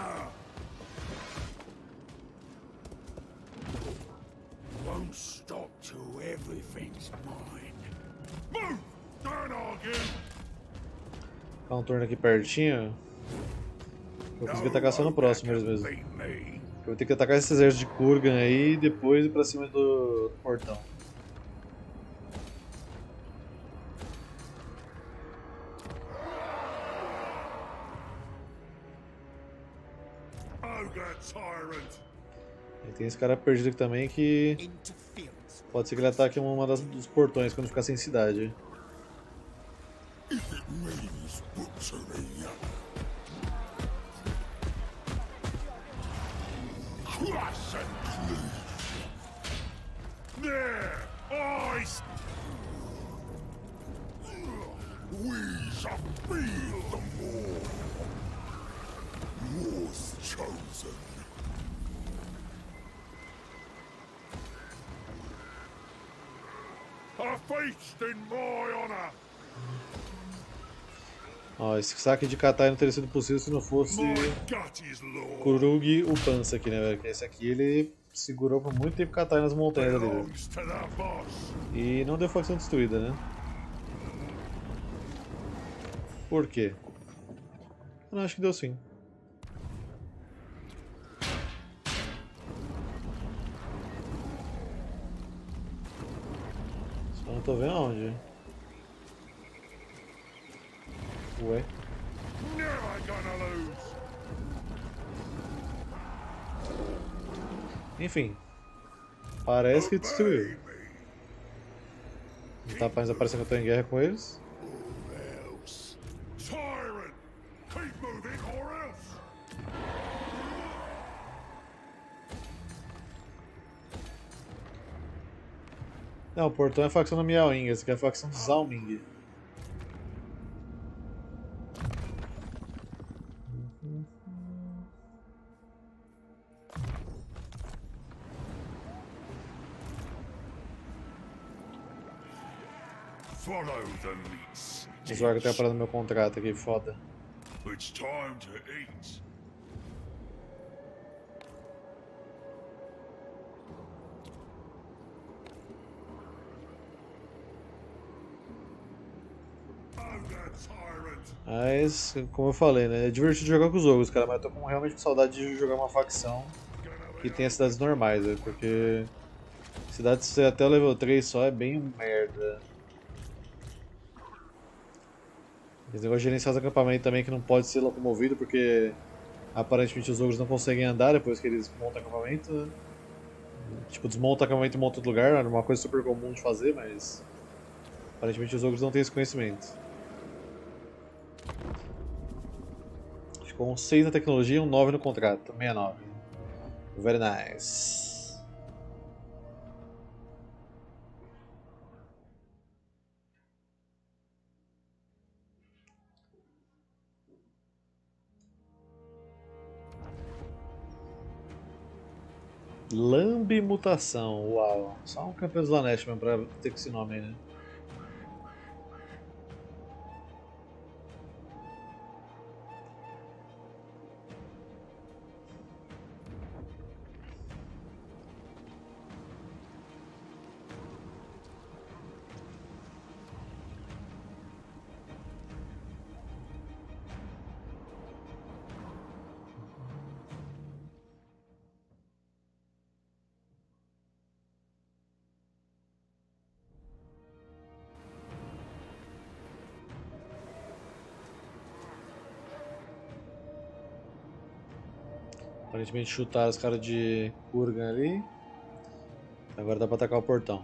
Won't stop till everything's mine. Move! Don't argue! Ficar um turno aqui pertinho. Vou conseguir atacar só no próximo eles mesmo. Eu vou ter que atacar esse exército de Kurgan aí e depois ir pra cima do portão. E tem esse cara perdido aqui também que pode ser que ele ataque uma dos portões quando ficar sem cidade. There! Eyes! We shall feel the war. Yours chosen. A feast in my honor. Ó, esse saque de Katai não teria sido possível se não fosse My gut is law. Kurugi o Pança aqui, né, velho? Que esse aqui ele segurou por muito tempo Katai nas montanhas ali, velho. Belongs to the boss. E não deu facção destruída, né? Por quê? Eu não, acho que deu sim. Só não tô vendo aonde. Ué. Never gonna lose. Enfim. Parece que destruiu. Obey me. Não tá parecendo que eu tô em guerra com eles. Or else. Tyrant! Keep moving or else! Não, o Portão é a facção do Miaoing, esse aqui é a facção do Zhaoming. Follow the meats. O Zorga tem a parada no meu contrato aqui, foda. It's time to eat. Oh, the tyrant! Mas, como eu falei, né? É divertido jogar com os ogros, cara, mas eu tô realmente com saudade de jogar uma facção que tenha cidades normais, né? Porque cidades até o level 3 só é bem merda. Esse negócio de gerenciar os acampamentos também que não pode ser locomovido, porque aparentemente os ogros não conseguem andar depois que eles montam acampamento, né? Tipo, desmonta o acampamento e monta outro lugar, é uma coisa super comum de fazer, mas aparentemente os ogros não têm esse conhecimento. Ficou um 6 na tecnologia e um 9 no contrato, 69. Very nice. Lambe mutação, uau. Só um campeão do Slanesh mesmo pra ter esse nome aí, né? Aparentemente chutaram os caras de Kurgan ali. Agora dá pra atacar o portão.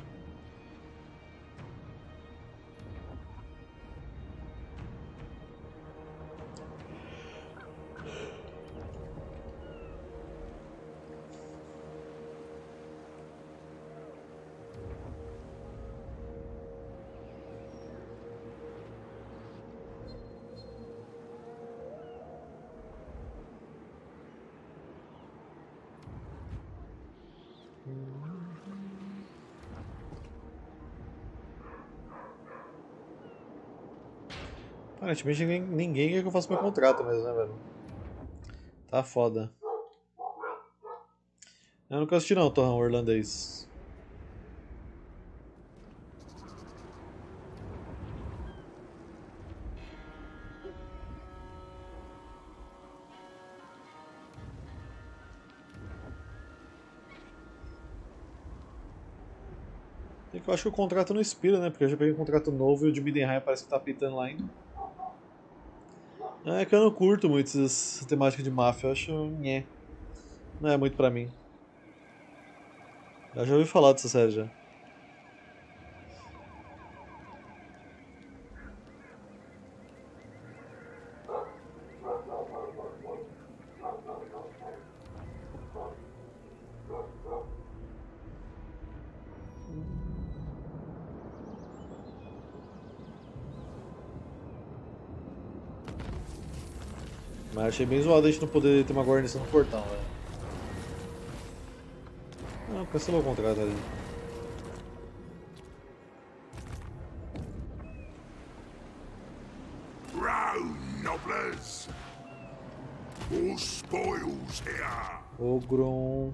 Aparentemente ninguém quer que eu faça meu contrato mesmo, né, velho? Tá foda. Eu nunca assisti não, Torrão, o irlandês. É que eu acho que o contrato não expira, né? Porque eu já peguei um contrato novo e o de Midenheim parece que tá pitando lá ainda. É que eu não curto muito essa temática de máfia, eu acho. Nhé. Não é muito pra mim. Eu já ouvi falar dessa série já. Mas achei bem zoado a gente não poder ter uma guarnição no portão, velho. Ah, cancelou o contrato ali. Row, noblers! More spoils here! Ogron.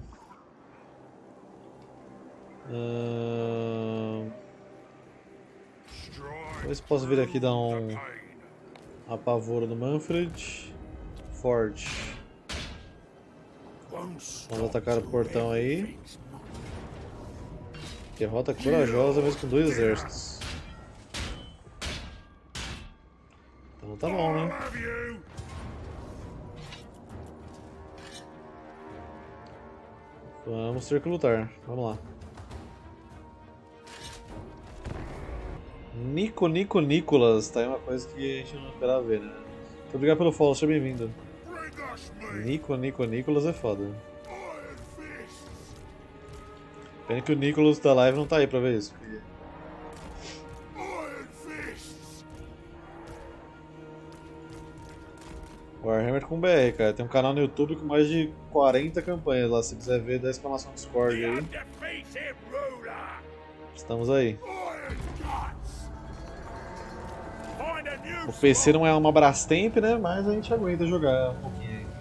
Talvez possa vir aqui dar um apavoro no Manfred. Forte. Vamos atacar o portão aí. Derrota corajosa, mesmo com 2 exércitos. Então tá bom, né? Vamos ter que lutar. Vamos lá. Nicolas, tá aí uma coisa que a gente não esperava ver, né? Muito obrigado pelo follow, seja bem-vindo. Nicolas é foda. Pena que o Nicolas da live não tá aí pra ver isso. Warhammer com BR, cara. Tem um canal no YouTube com mais de 40 campanhas lá. Se quiser ver, dá exclamação Discord aí. Estamos aí. O PC não é uma Brastemp, né? Mas a gente aguenta jogar um pouquinho aí.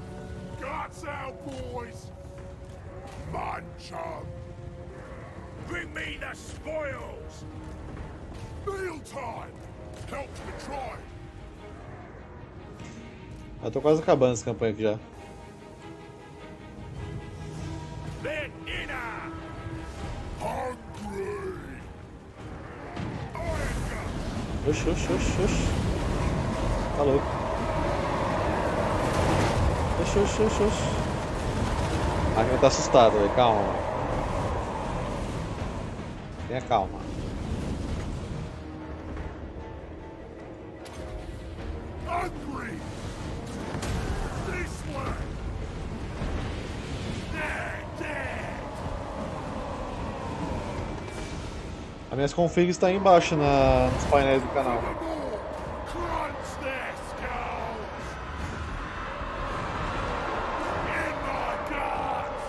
Bring me the spoils! Meal time! Help the tribe! Eu tô quase acabando essa campanha aqui já. Then dinner! Hungry! Oxi. Tá louco. Oxi. A máquina tá assustada, velho. Calma. Tenha calma. Hungry! This way! Dead! As minhas configs estão aí embaixo nos painéis do canal. Crunch their skulls! In my guts!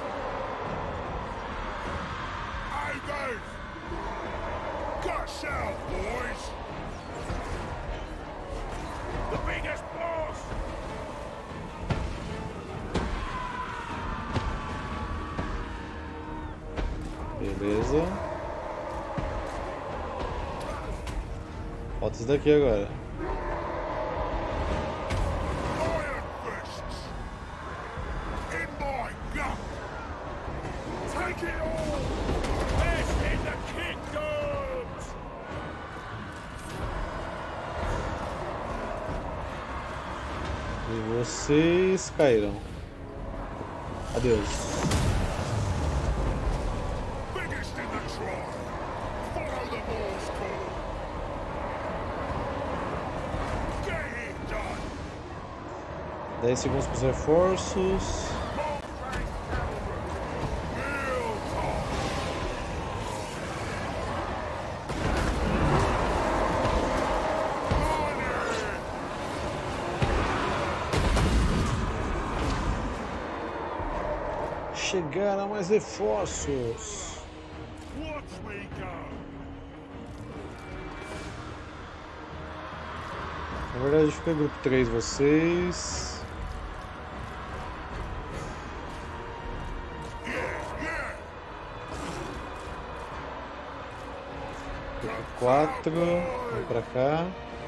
Ogres! Gush out, boys! The biggest boss! Beleza. Falta isso daqui agora. Iron fists! In my gut! Take it all! Best in the kingdoms! E vocês caíram. Adeus. Biggest in the tribe! Follow the Morse call! Get it done! 10 segundos para os reforços. Meal time! Chegaram mais reforços. Watch me go! Na verdade fica grupo 3 vocês. Grupo 4, vem pra cá.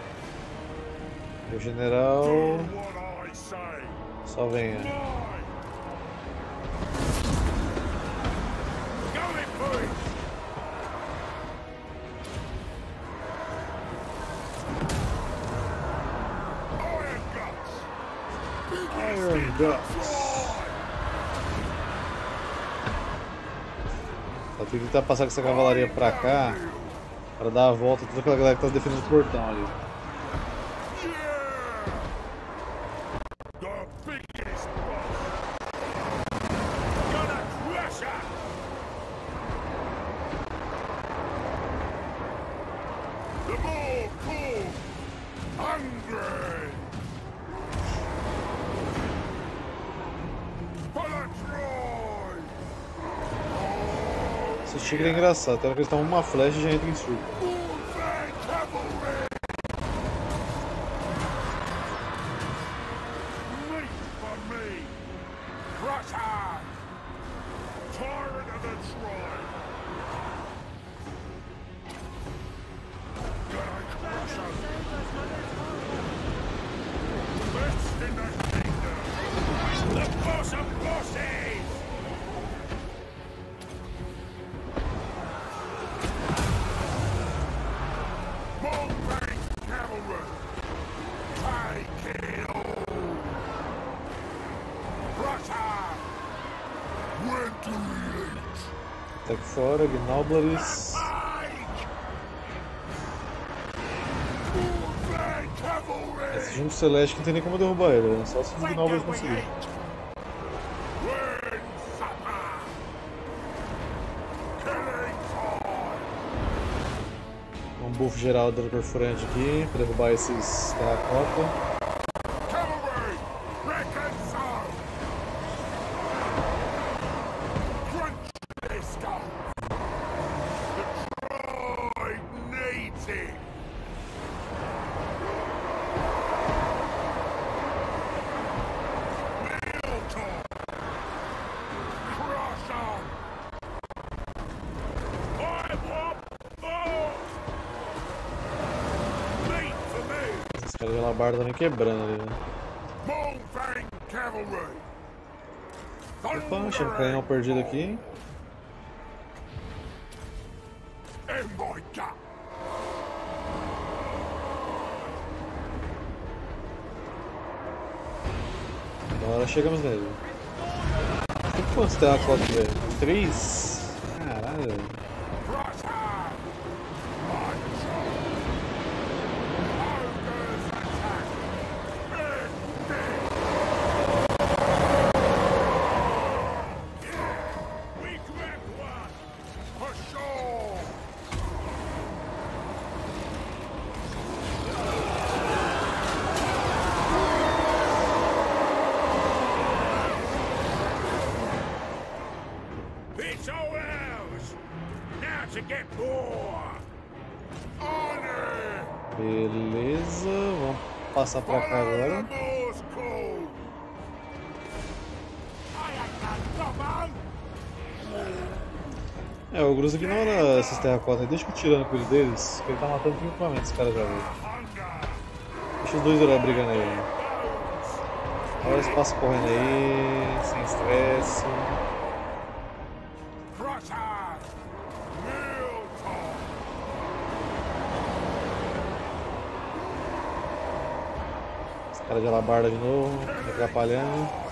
O general, Do what I say! só venha. Going for it! Iron Guts. Só tem que tentar passar com essa cavalaria pra cá para dar a volta a toda aquela galera que tá defendendo o portão ali. The biggest boss! Gonna crush her! The more cool! Hungry! Esse tigre é engraçado, até que eles tomam uma flecha e já entra em surto. Tá aqui fora, Gnaublaris. Esse Junco Celeste não tem nem como derrubar ele, né? Só se os Gnaublaris conseguirem. Um buff geral dando perfurante aqui pra derrubar esses terracota. Esse cara de alabarda também quebrando ali, né? Opa, achei um canhão perdido aqui. Agora chegamos nele. Quantos terracotas, velho? 3? Caralho, velho. Beleza, vamos passar pra cá agora. O Gruz ignora esses terracotas, deixa eu ir tirando com ele deles, porque ele tá matando tranquilamente esse cara já, velho. Deixa os dois heróis brigando aí. Agora eles passam correndo aí, sem estresse. Esse cara de alabarda de novo, me atrapalhando.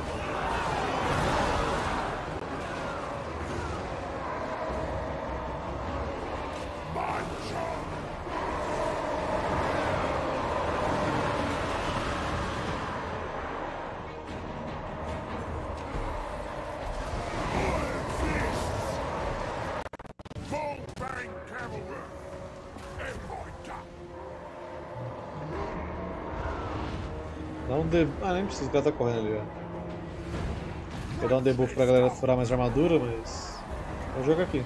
Nem precisa, o cara tá correndo ali, ó. Quer dar um debuff pra galera furar mais de armadura, mas... vou jogar aqui.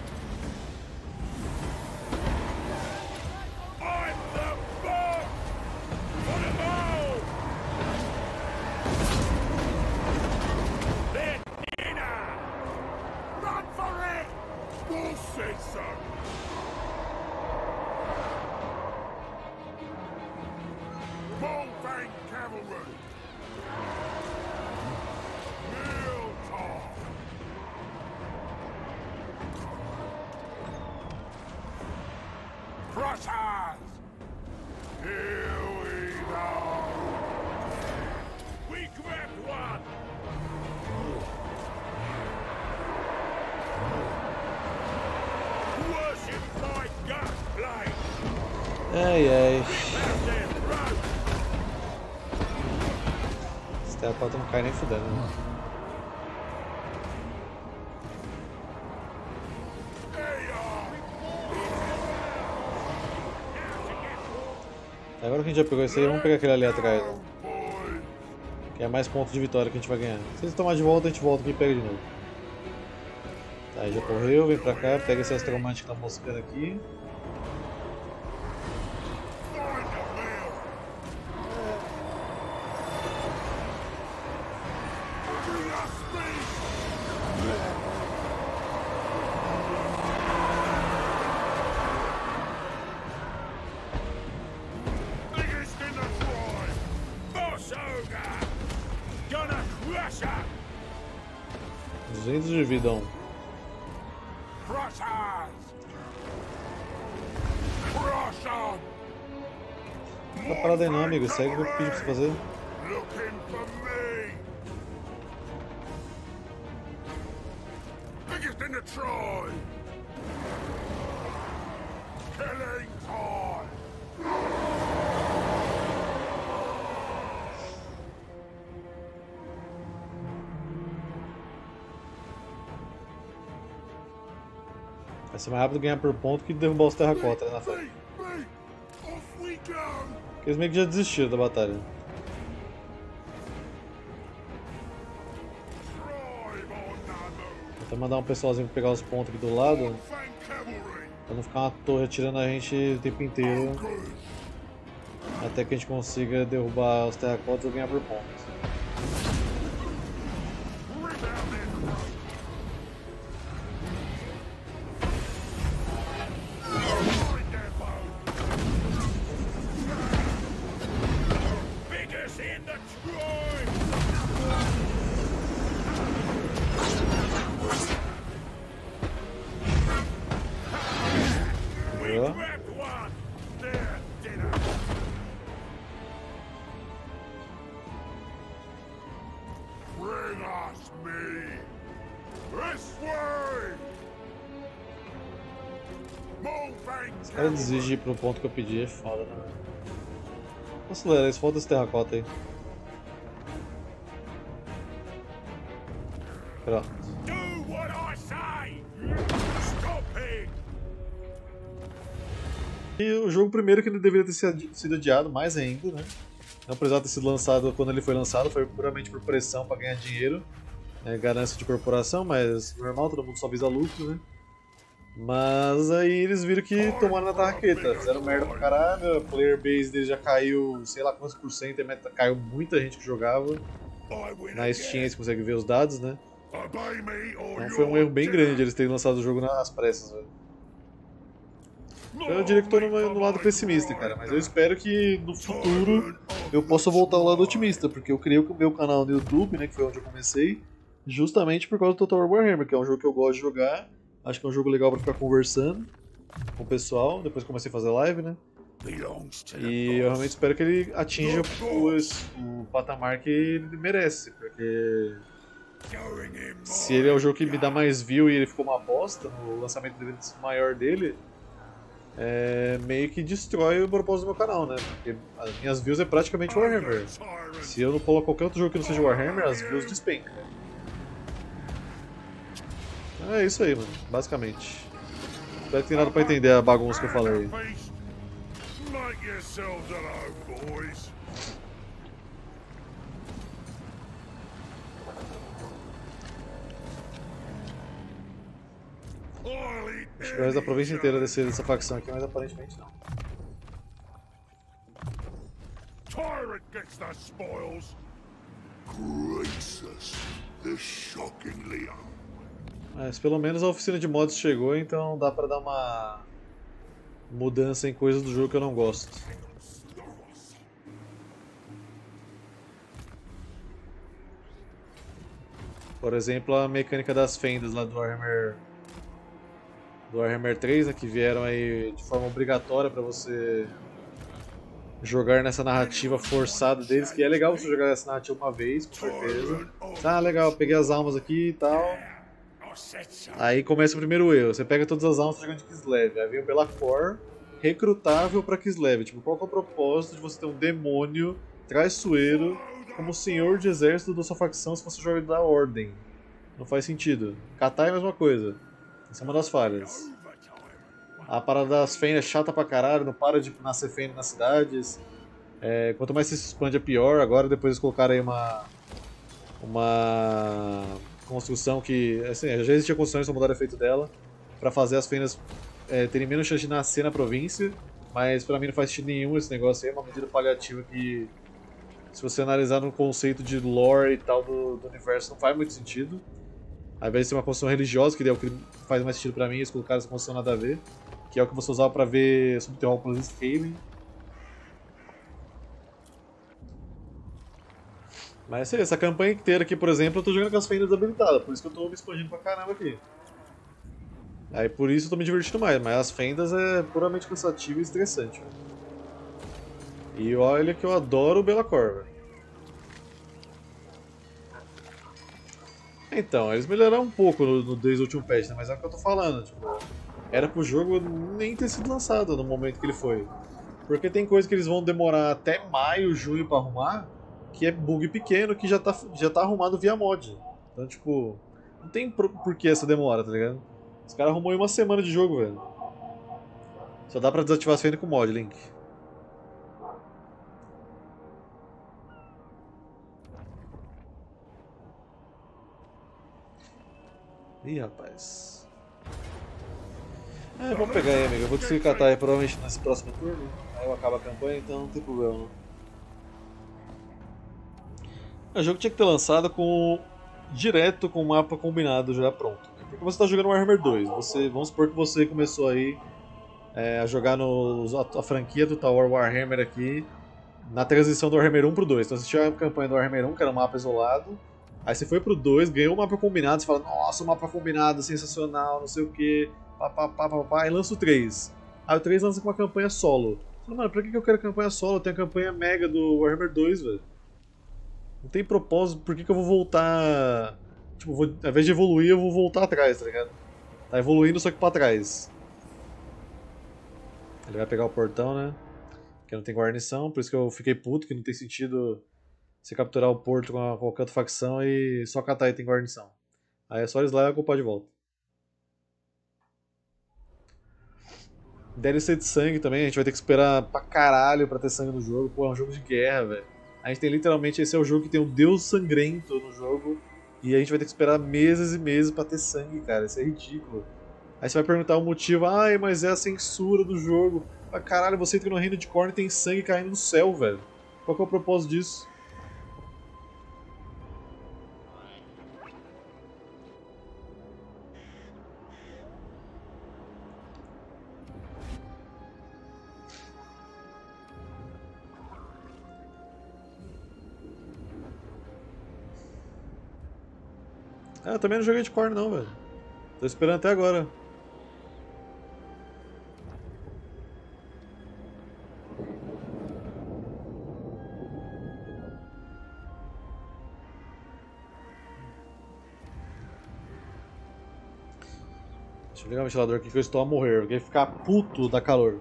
Ai ai. Esse terracota não cai nem fudendo, né? Agora que a gente já pegou esse aí, vamos pegar aquele ali atrás, ó. Que é mais pontos de vitória que a gente vai ganhar. Se eles tomar de volta, a gente volta aqui e pega de novo. Tá, já correu, vem pra cá, pega esse astromante que tá moscando aqui. Biggest in the tribe! Bossoga! Gonna crush her! 200 de vida, um. Crushers! Crush 'em! Tá parado aí não, amigo. Segue o que eu pedi pra você fazer. Looking for me! Biggest in the tribe! Killing time! Vai ser mais rápido ganhar por ponto que derrubar os terracotas na frente. Me! Off we go! Eles meio que já desistiram da batalha. Tribe on the move! Vou até mandar um pessoalzinho pra pegar os pontos aqui do lado, Fang cavalry! pra não ficar uma torre atirando a gente o tempo inteiro, Good! até que a gente consiga derrubar os terracotas ou ganhar por pontos. Rip out their throat! Find their bone! Biggest in the tribe! We Yeah. grabbed one! Their dinner! Bring us me! This way! Mulfang Os caras desistem de ir pro ponto que eu pedi, é foda, né? Acelera isso, falta esse terracota aí. Pronto. Do what I say! Stop it! E o jogo primeiro que ele deveria ter sido adiado mais ainda, né? Não precisava ter sido lançado quando ele foi lançado, foi puramente por pressão para ganhar dinheiro. Ganância de corporação, mas normal, todo mundo só visa lucro, né? Mas aí eles viram que tomaram na tarraqueta, fizeram merda pra caralho, a player base deles já caiu, sei lá quantos por cento, caiu muita gente que jogava. I win Na Steam aí você consegue ver os dados, né? Obey me or Então foi um erro bem grande eles terem lançado o jogo nas pressas, velho. Eu diria que tô no lado pessimista, cara, mas eu espero que no futuro eu possa voltar ao lado otimista, porque eu criei o meu canal no YouTube, né, que foi onde eu comecei, justamente por causa do Total War Warhammer, que é um jogo que eu gosto de jogar, acho que é um jogo legal pra ficar conversando com o pessoal, depois comecei a fazer live, né, belongs to the e eu realmente espero que ele atinja o patamar que ele merece, porque going in se ele é o jogo que me dá mais view e ele ficou uma bosta no lançamento maior dele, meio que destrói o propósito do meu canal, né? Porque as minhas views é praticamente Warhammer. Se eu não coloco qualquer outro jogo que não seja Warhammer, as views despencam. É isso aí, mano, basicamente. Espero que tenha dado pra entender a bagunça que eu falei. Make yourselves at home, boys. I'll eat Acho que o resto da província any inteira descer dessa facção aqui, mas aparentemente não. tyrant gets the spoils. Gracious, the shockingly young. Mas pelo menos a oficina de mods chegou, então dá pra dar uma mudança em coisas do jogo que eu não gosto. Por exemplo, a mecânica das fendas lá do Warhammer 3, né, que vieram aí de forma obrigatória pra você jogar nessa narrativa forçada deles, que é legal você jogar essa narrativa uma vez, com certeza. Ah, legal, peguei as almas aqui e tal. I said so. Aí começa o primeiro erro, você pega todas as almas jogando de Kislev, aí vem o Belacor, recrutável pra Kislev. Tipo, qual que é o propósito de você ter um demônio traiçoeiro como senhor de exército da sua facção se você joga da Ordem? Não faz sentido. Katai é a mesma coisa. Essa é uma das falhas. A parada das fêmeas é chata pra caralho, não para de nascer fêmea nas cidades. Quanto mais se expande é pior. Agora depois eles colocaram aí uma construção que, assim, já existia construção, eles só mudaram o efeito dela pra fazer as fendas terem menos chance de nascer na província, mas pra mim não faz sentido nenhum esse negócio aí, é uma medida paliativa que, se você analisar no conceito de lore e tal do universo, não faz muito sentido. Ao invés de ser uma construção religiosa, que é o que faz mais sentido pra mim, eles colocaram essa construção nada a ver, que é o que você usava pra ver subterrâneos scaling. Mas sei, essa campanha inteira aqui, por exemplo, eu tô jogando com as fendas habilitadas, por isso que eu tô me expandindo pra caramba aqui. Aí por isso eu tô me divertindo mais, mas as fendas é puramente cansativo e estressante. Véio. E olha que eu adoro o Belacor, velho. Então, eles melhoraram um pouco desde o último patch, né? Mas é o que eu tô falando, tipo, era pro jogo nem ter sido lançado no momento que ele foi. Porque tem coisa que eles vão demorar até maio, junho pra arrumar, que é bug pequeno que já tá arrumado via mod. Então, tipo, não tem por que essa demora, tá ligado? Os caras arrumou em uma semana de jogo, velho. Só dá pra desativar as fendas com mod, Link. Ih, rapaz. Vamos pegar aí, amigo. Eu vou conseguir catar aí provavelmente nesse próximo turno. Aí eu acabo a campanha, então não tem problema não. O jogo tinha que ter lançado direto com o mapa combinado já pronto. Né? Porque você está jogando Warhammer 2. Vamos supor que você começou aí a jogar a franquia do Tower Warhammer aqui na transição do Warhammer 1 pro 2. Então você tinha a campanha do Warhammer 1, que era um mapa isolado. Aí você foi pro 2, ganhou o mapa combinado, você fala, nossa, o mapa combinado, sensacional, não sei o que, papapá, e lança o 3. Aí o 3 lança com uma campanha solo. Você fala, mano, pra que eu quero campanha solo? Eu tenho a campanha mega do Warhammer 2, velho. Não tem propósito, por que eu vou voltar... Tipo, ao invés de evoluir, eu vou voltar atrás, tá ligado? Tá evoluindo, só que pra trás. Ele vai pegar o portão, né? Que não tem guarnição, por isso que eu fiquei puto, que não tem sentido você capturar o porto com qualquer outra facção e só catar e tem guarnição. Aí é só eles lá e ocupar de volta. DLC de sangue também, a gente vai ter que esperar pra caralho pra ter sangue no jogo. Pô, é um jogo de guerra, velho. A gente tem literalmente, esse é o jogo que tem um deus sangrento no jogo. E a gente vai ter que esperar meses e meses pra ter sangue, cara. Isso é ridículo. Aí você vai perguntar o motivo, ai, mas é a censura do jogo. Ah, caralho, você entra no reino de Khorne e tem sangue caindo do céu, velho. Qual que é o propósito disso? Ah, eu também não joguei de Khorne não, velho. Tô esperando até agora. Deixa eu ligar o ventilador aqui que eu estou a morrer. Eu queria ficar puto da calor.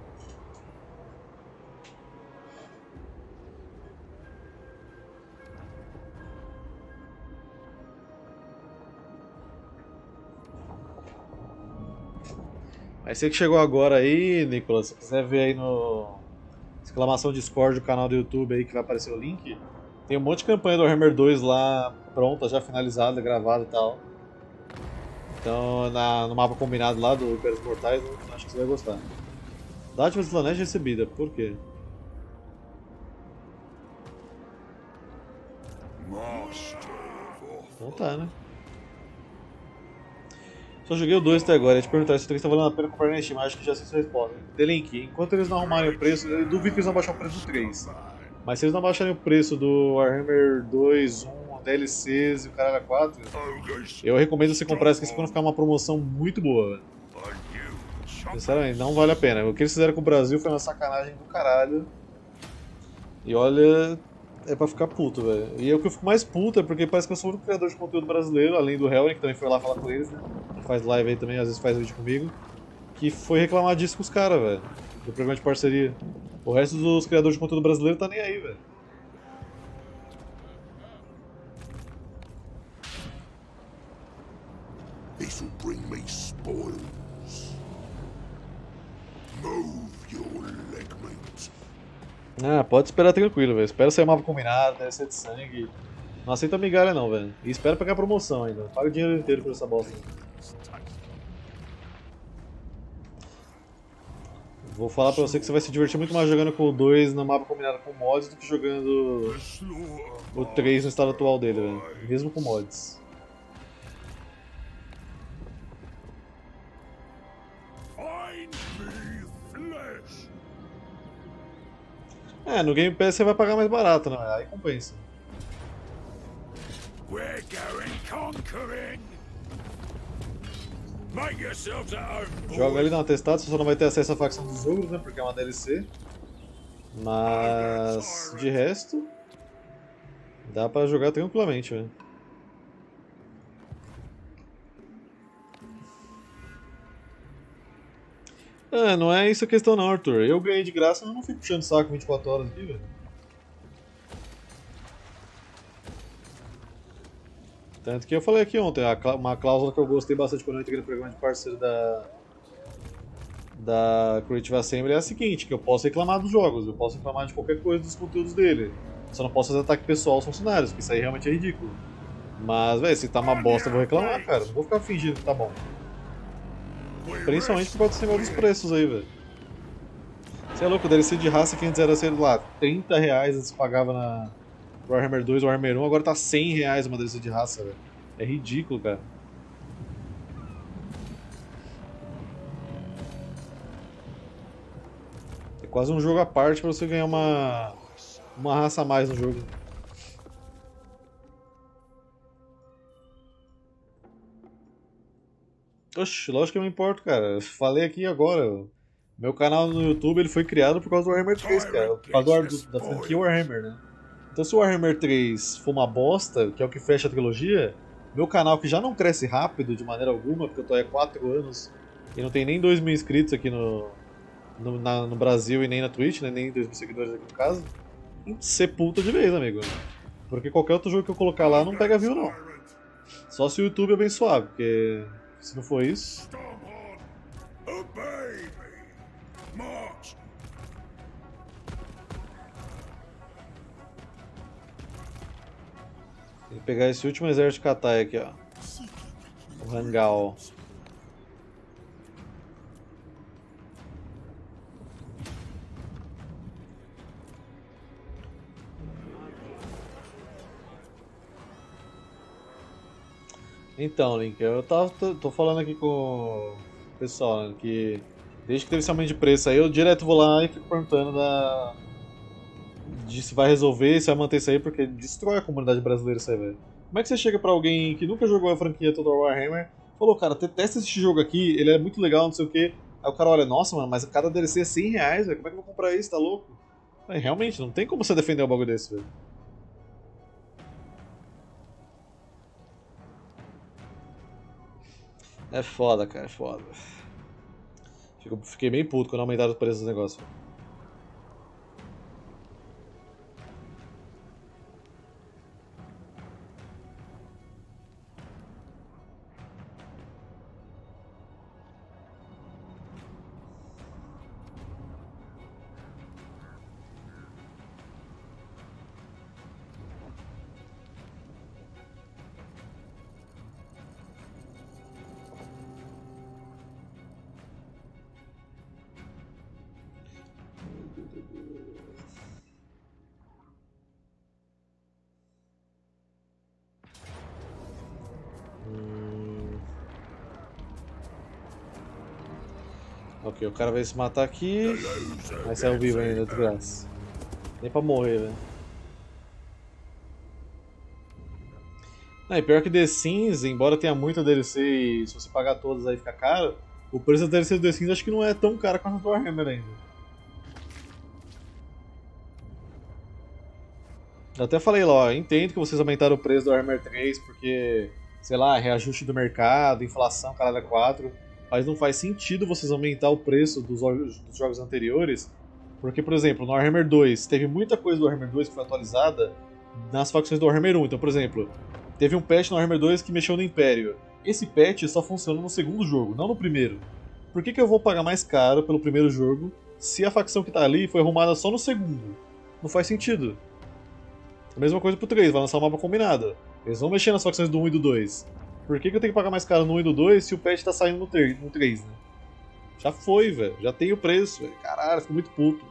Aí você que chegou agora aí, Nicolas, se quiser ver aí no exclamação Discord do canal do YouTube aí que vai aparecer o link, tem um monte de campanha do Warhammer 2 lá pronta, já finalizada, gravada e tal. Então no mapa combinado lá do Império dos Mortais, eu acho que você vai gostar. Dádiva de Slanesh recebida, por quê? Então tá, né? Só joguei o 2 até agora, ia te perguntar se o 3 tá valendo a pena comprar na Steam, acho que já sei sua resposta. The-Link, enquanto eles não arrumarem o preço, eu duvido que eles vão baixar o preço do 3. Mas se eles não baixarem o preço do Warhammer 2, 1, DLCs e o caralho 4, eu recomendo você comprar isso aqui quando ficar uma promoção muito boa, velho. Sinceramente, não vale a pena. O que eles fizeram com o Brasil foi uma sacanagem do caralho. E olha, é pra ficar puto, velho. E o que eu fico mais puto é porque parece que eu sou o único criador de conteúdo brasileiro, além do Helren, que também foi lá falar com eles, né? Que faz live aí também, às vezes faz vídeo comigo. Que foi reclamar disso com os caras, velho. Do programa de parceria. O resto dos criadores de conteúdo brasileiro tá nem aí, velho. This'll bring me spoils. Move your leg, mate. Ah, pode esperar tranquilo, velho. Espera sair um mapa combinado, DLC de sangue. Não aceita migalha não, velho. E espera pegar promoção ainda. Paga o dinheiro inteiro por essa bosta. Vou falar pra você que você vai se divertir muito mais jogando com o 2 no mapa combinado com mods do que jogando o 3 no estado atual dele, velho. Mesmo com mods. É, no Game Pass você vai pagar mais barato, né? Aí compensa. We're going conquering. Make yourselves at home. Joga ali no atestado, você só não vai ter acesso à facção dos ogros, né? Porque é uma DLC. Mas de resto, dá pra jogar tranquilamente, velho. Ah, não é isso a questão não, Arthur. Eu ganhei de graça, eu não fico puxando saco 24 horas aqui, velho. Tanto que eu falei aqui ontem, uma cláusula que eu gostei bastante quando eu entrei no programa de parceiro da Creative Assembly é a seguinte, que eu posso reclamar dos jogos, eu posso reclamar de qualquer coisa dos conteúdos dele. Só não posso fazer ataque pessoal aos funcionários, porque isso aí realmente é ridículo. Mas, velho, se tá uma bosta eu vou reclamar, cara. Não vou ficar fingindo que tá bom. Principalmente por causa desse negócio dos preços aí, velho. Você é louco, o DLC de raça que antes era, sei lá, 30 reais você pagava na Warhammer 2, Warhammer 1, agora tá 100 reais uma DLC de raça, velho. É ridículo, cara. É quase um jogo à parte pra você ganhar uma raça a mais no jogo. Oxe, lógico que eu me importo, cara. Eu falei aqui agora. Meu canal no YouTube ele foi criado por causa do Warhammer 3, cara. Por causa da franquia Warhammer, né? Então se o Warhammer 3 for uma bosta, que é o que fecha a trilogia, meu canal que já não cresce rápido de maneira alguma, porque eu tô há 4 anos e não tem nem 2.000 inscritos aqui no Brasil e nem na Twitch, né? Nem 2.000 seguidores aqui no caso, sepulta de vez, amigo. Porque qualquer outro jogo que eu colocar lá não pega view, não. Só se o YouTube abençoar, porque se não for isso... Obey me. March. Tem que pegar esse último exército de Katai aqui, ó. O Hangal. Então, Link, eu tô falando aqui com o pessoal, né, que desde que teve esse aumento de preço aí, eu direto vou lá e fico perguntando de se vai resolver, se vai manter isso aí, porque destrói a comunidade brasileira isso aí, velho. Como é que você chega pra alguém que nunca jogou a franquia toda Warhammer, falou, cara, testa esse jogo aqui, ele é muito legal, não sei o que. Aí o cara olha, nossa, mano, mas cada DLC é 100 reais, velho, como é que eu vou comprar isso, tá louco? Aí, realmente, não tem como você defender um bagulho desse, velho. É foda, cara, é foda. Fiquei bem puto quando aumentaram o preço do negócio. Ok, o cara vai se matar aqui, mas saiu vivo ainda, desgraça. Nem pra morrer, velho. E pior que The Sims, embora tenha muita DLC e se você pagar todas aí fica caro, o preço da DLC do The Sims acho que não é tão caro quanto a do Warhammer ainda. Eu até falei lá, ó, entendo que vocês aumentaram o preço do Warhammer 3 porque, sei lá, reajuste do mercado, inflação, caralho 4, mas não faz sentido vocês aumentar o preço dos jogos anteriores, porque, por exemplo, no Warhammer 2 teve muita coisa do Warhammer 2 que foi atualizada nas facções do Warhammer 1. Então, por exemplo, teve um patch no Warhammer 2 que mexeu no Império. Esse patch só funciona no segundo jogo, não no primeiro. Por que eu vou pagar mais caro pelo primeiro jogo se a facção que tá ali foi arrumada só no segundo? Não faz sentido. Mesma coisa pro 3, vai lançar um mapa combinado. Eles vão mexer nas facções do 1 e do 2. Por que eu tenho que pagar mais caro no 1 e do 2 se o patch tá saindo no 3, né? Já foi, velho. Já tem o preço, velho. Caralho, fico muito puto.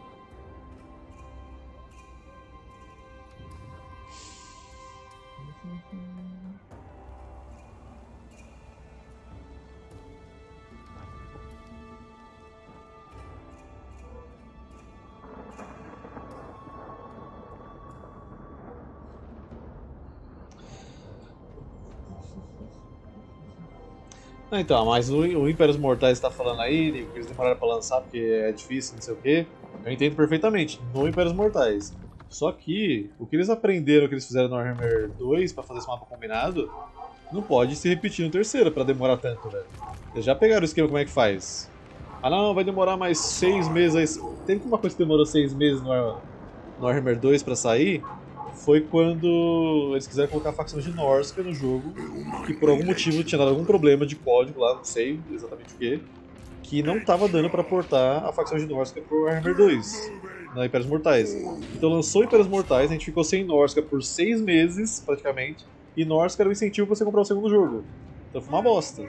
Então, mas o Impérios Mortais está falando aí, que eles demoraram pra lançar porque é difícil, não sei o quê. Eu entendo perfeitamente, no Impérios Mortais. Só que o que eles aprenderam, o que eles fizeram no Warhammer 2 pra fazer esse mapa combinado, não pode se repetir no terceiro pra demorar tanto, velho. Eles já pegaram o esquema como é que faz. Ah não, vai demorar mais 6 meses. Teve uma coisa que demorou 6 meses no Warhammer 2 pra sair. Foi quando eles quiseram colocar a facção de Norsca no jogo, que por algum motivo tinha dado algum problema de código lá, não sei exatamente o que não tava dando pra portar a facção de Norsca pro Warhammer 2, na Impérios Mortais. Então lançou Impérios Mortais, a gente ficou sem Norsca por 6 meses, praticamente, e Norsca era o incentivo pra você comprar o segundo jogo. Então foi uma bosta.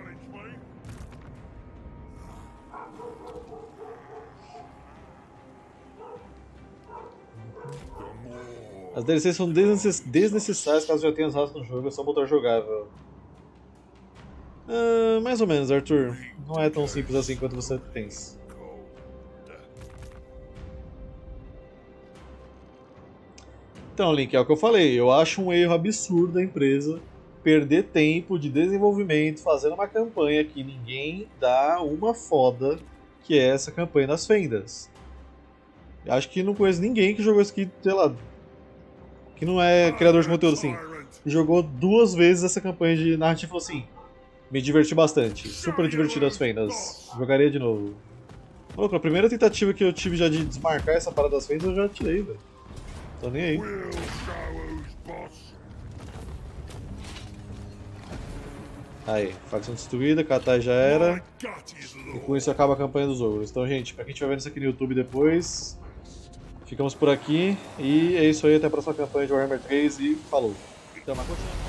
As DLCs são desnecessárias caso já tenha as raças no jogo, é só botar jogável. Mais ou menos, Arthur. Não é tão simples assim quanto você pensa. Então, Link, é o que eu falei. Eu acho um erro absurdo da empresa perder tempo de desenvolvimento fazendo uma campanha que ninguém dá uma foda, que é essa campanha das fendas. Eu acho que não conheço ninguém que jogou isso aqui, sei lá, que não é criador de conteúdo assim, jogou 2 vezes essa campanha de narrativa e falou assim: me diverti bastante, super divertido as fendas, jogaria de novo. Louco, a primeira tentativa que eu tive já de desmarcar essa parada das fendas eu já tirei, velho. Tô nem aí. Aí, facção destruída, Katai já era. E com isso acaba a campanha dos ogros. Então, gente, pra quem estiver vendo isso aqui no YouTube depois, ficamos por aqui. E é isso aí, até a próxima campanha de Warhammer 3 e falou. Então,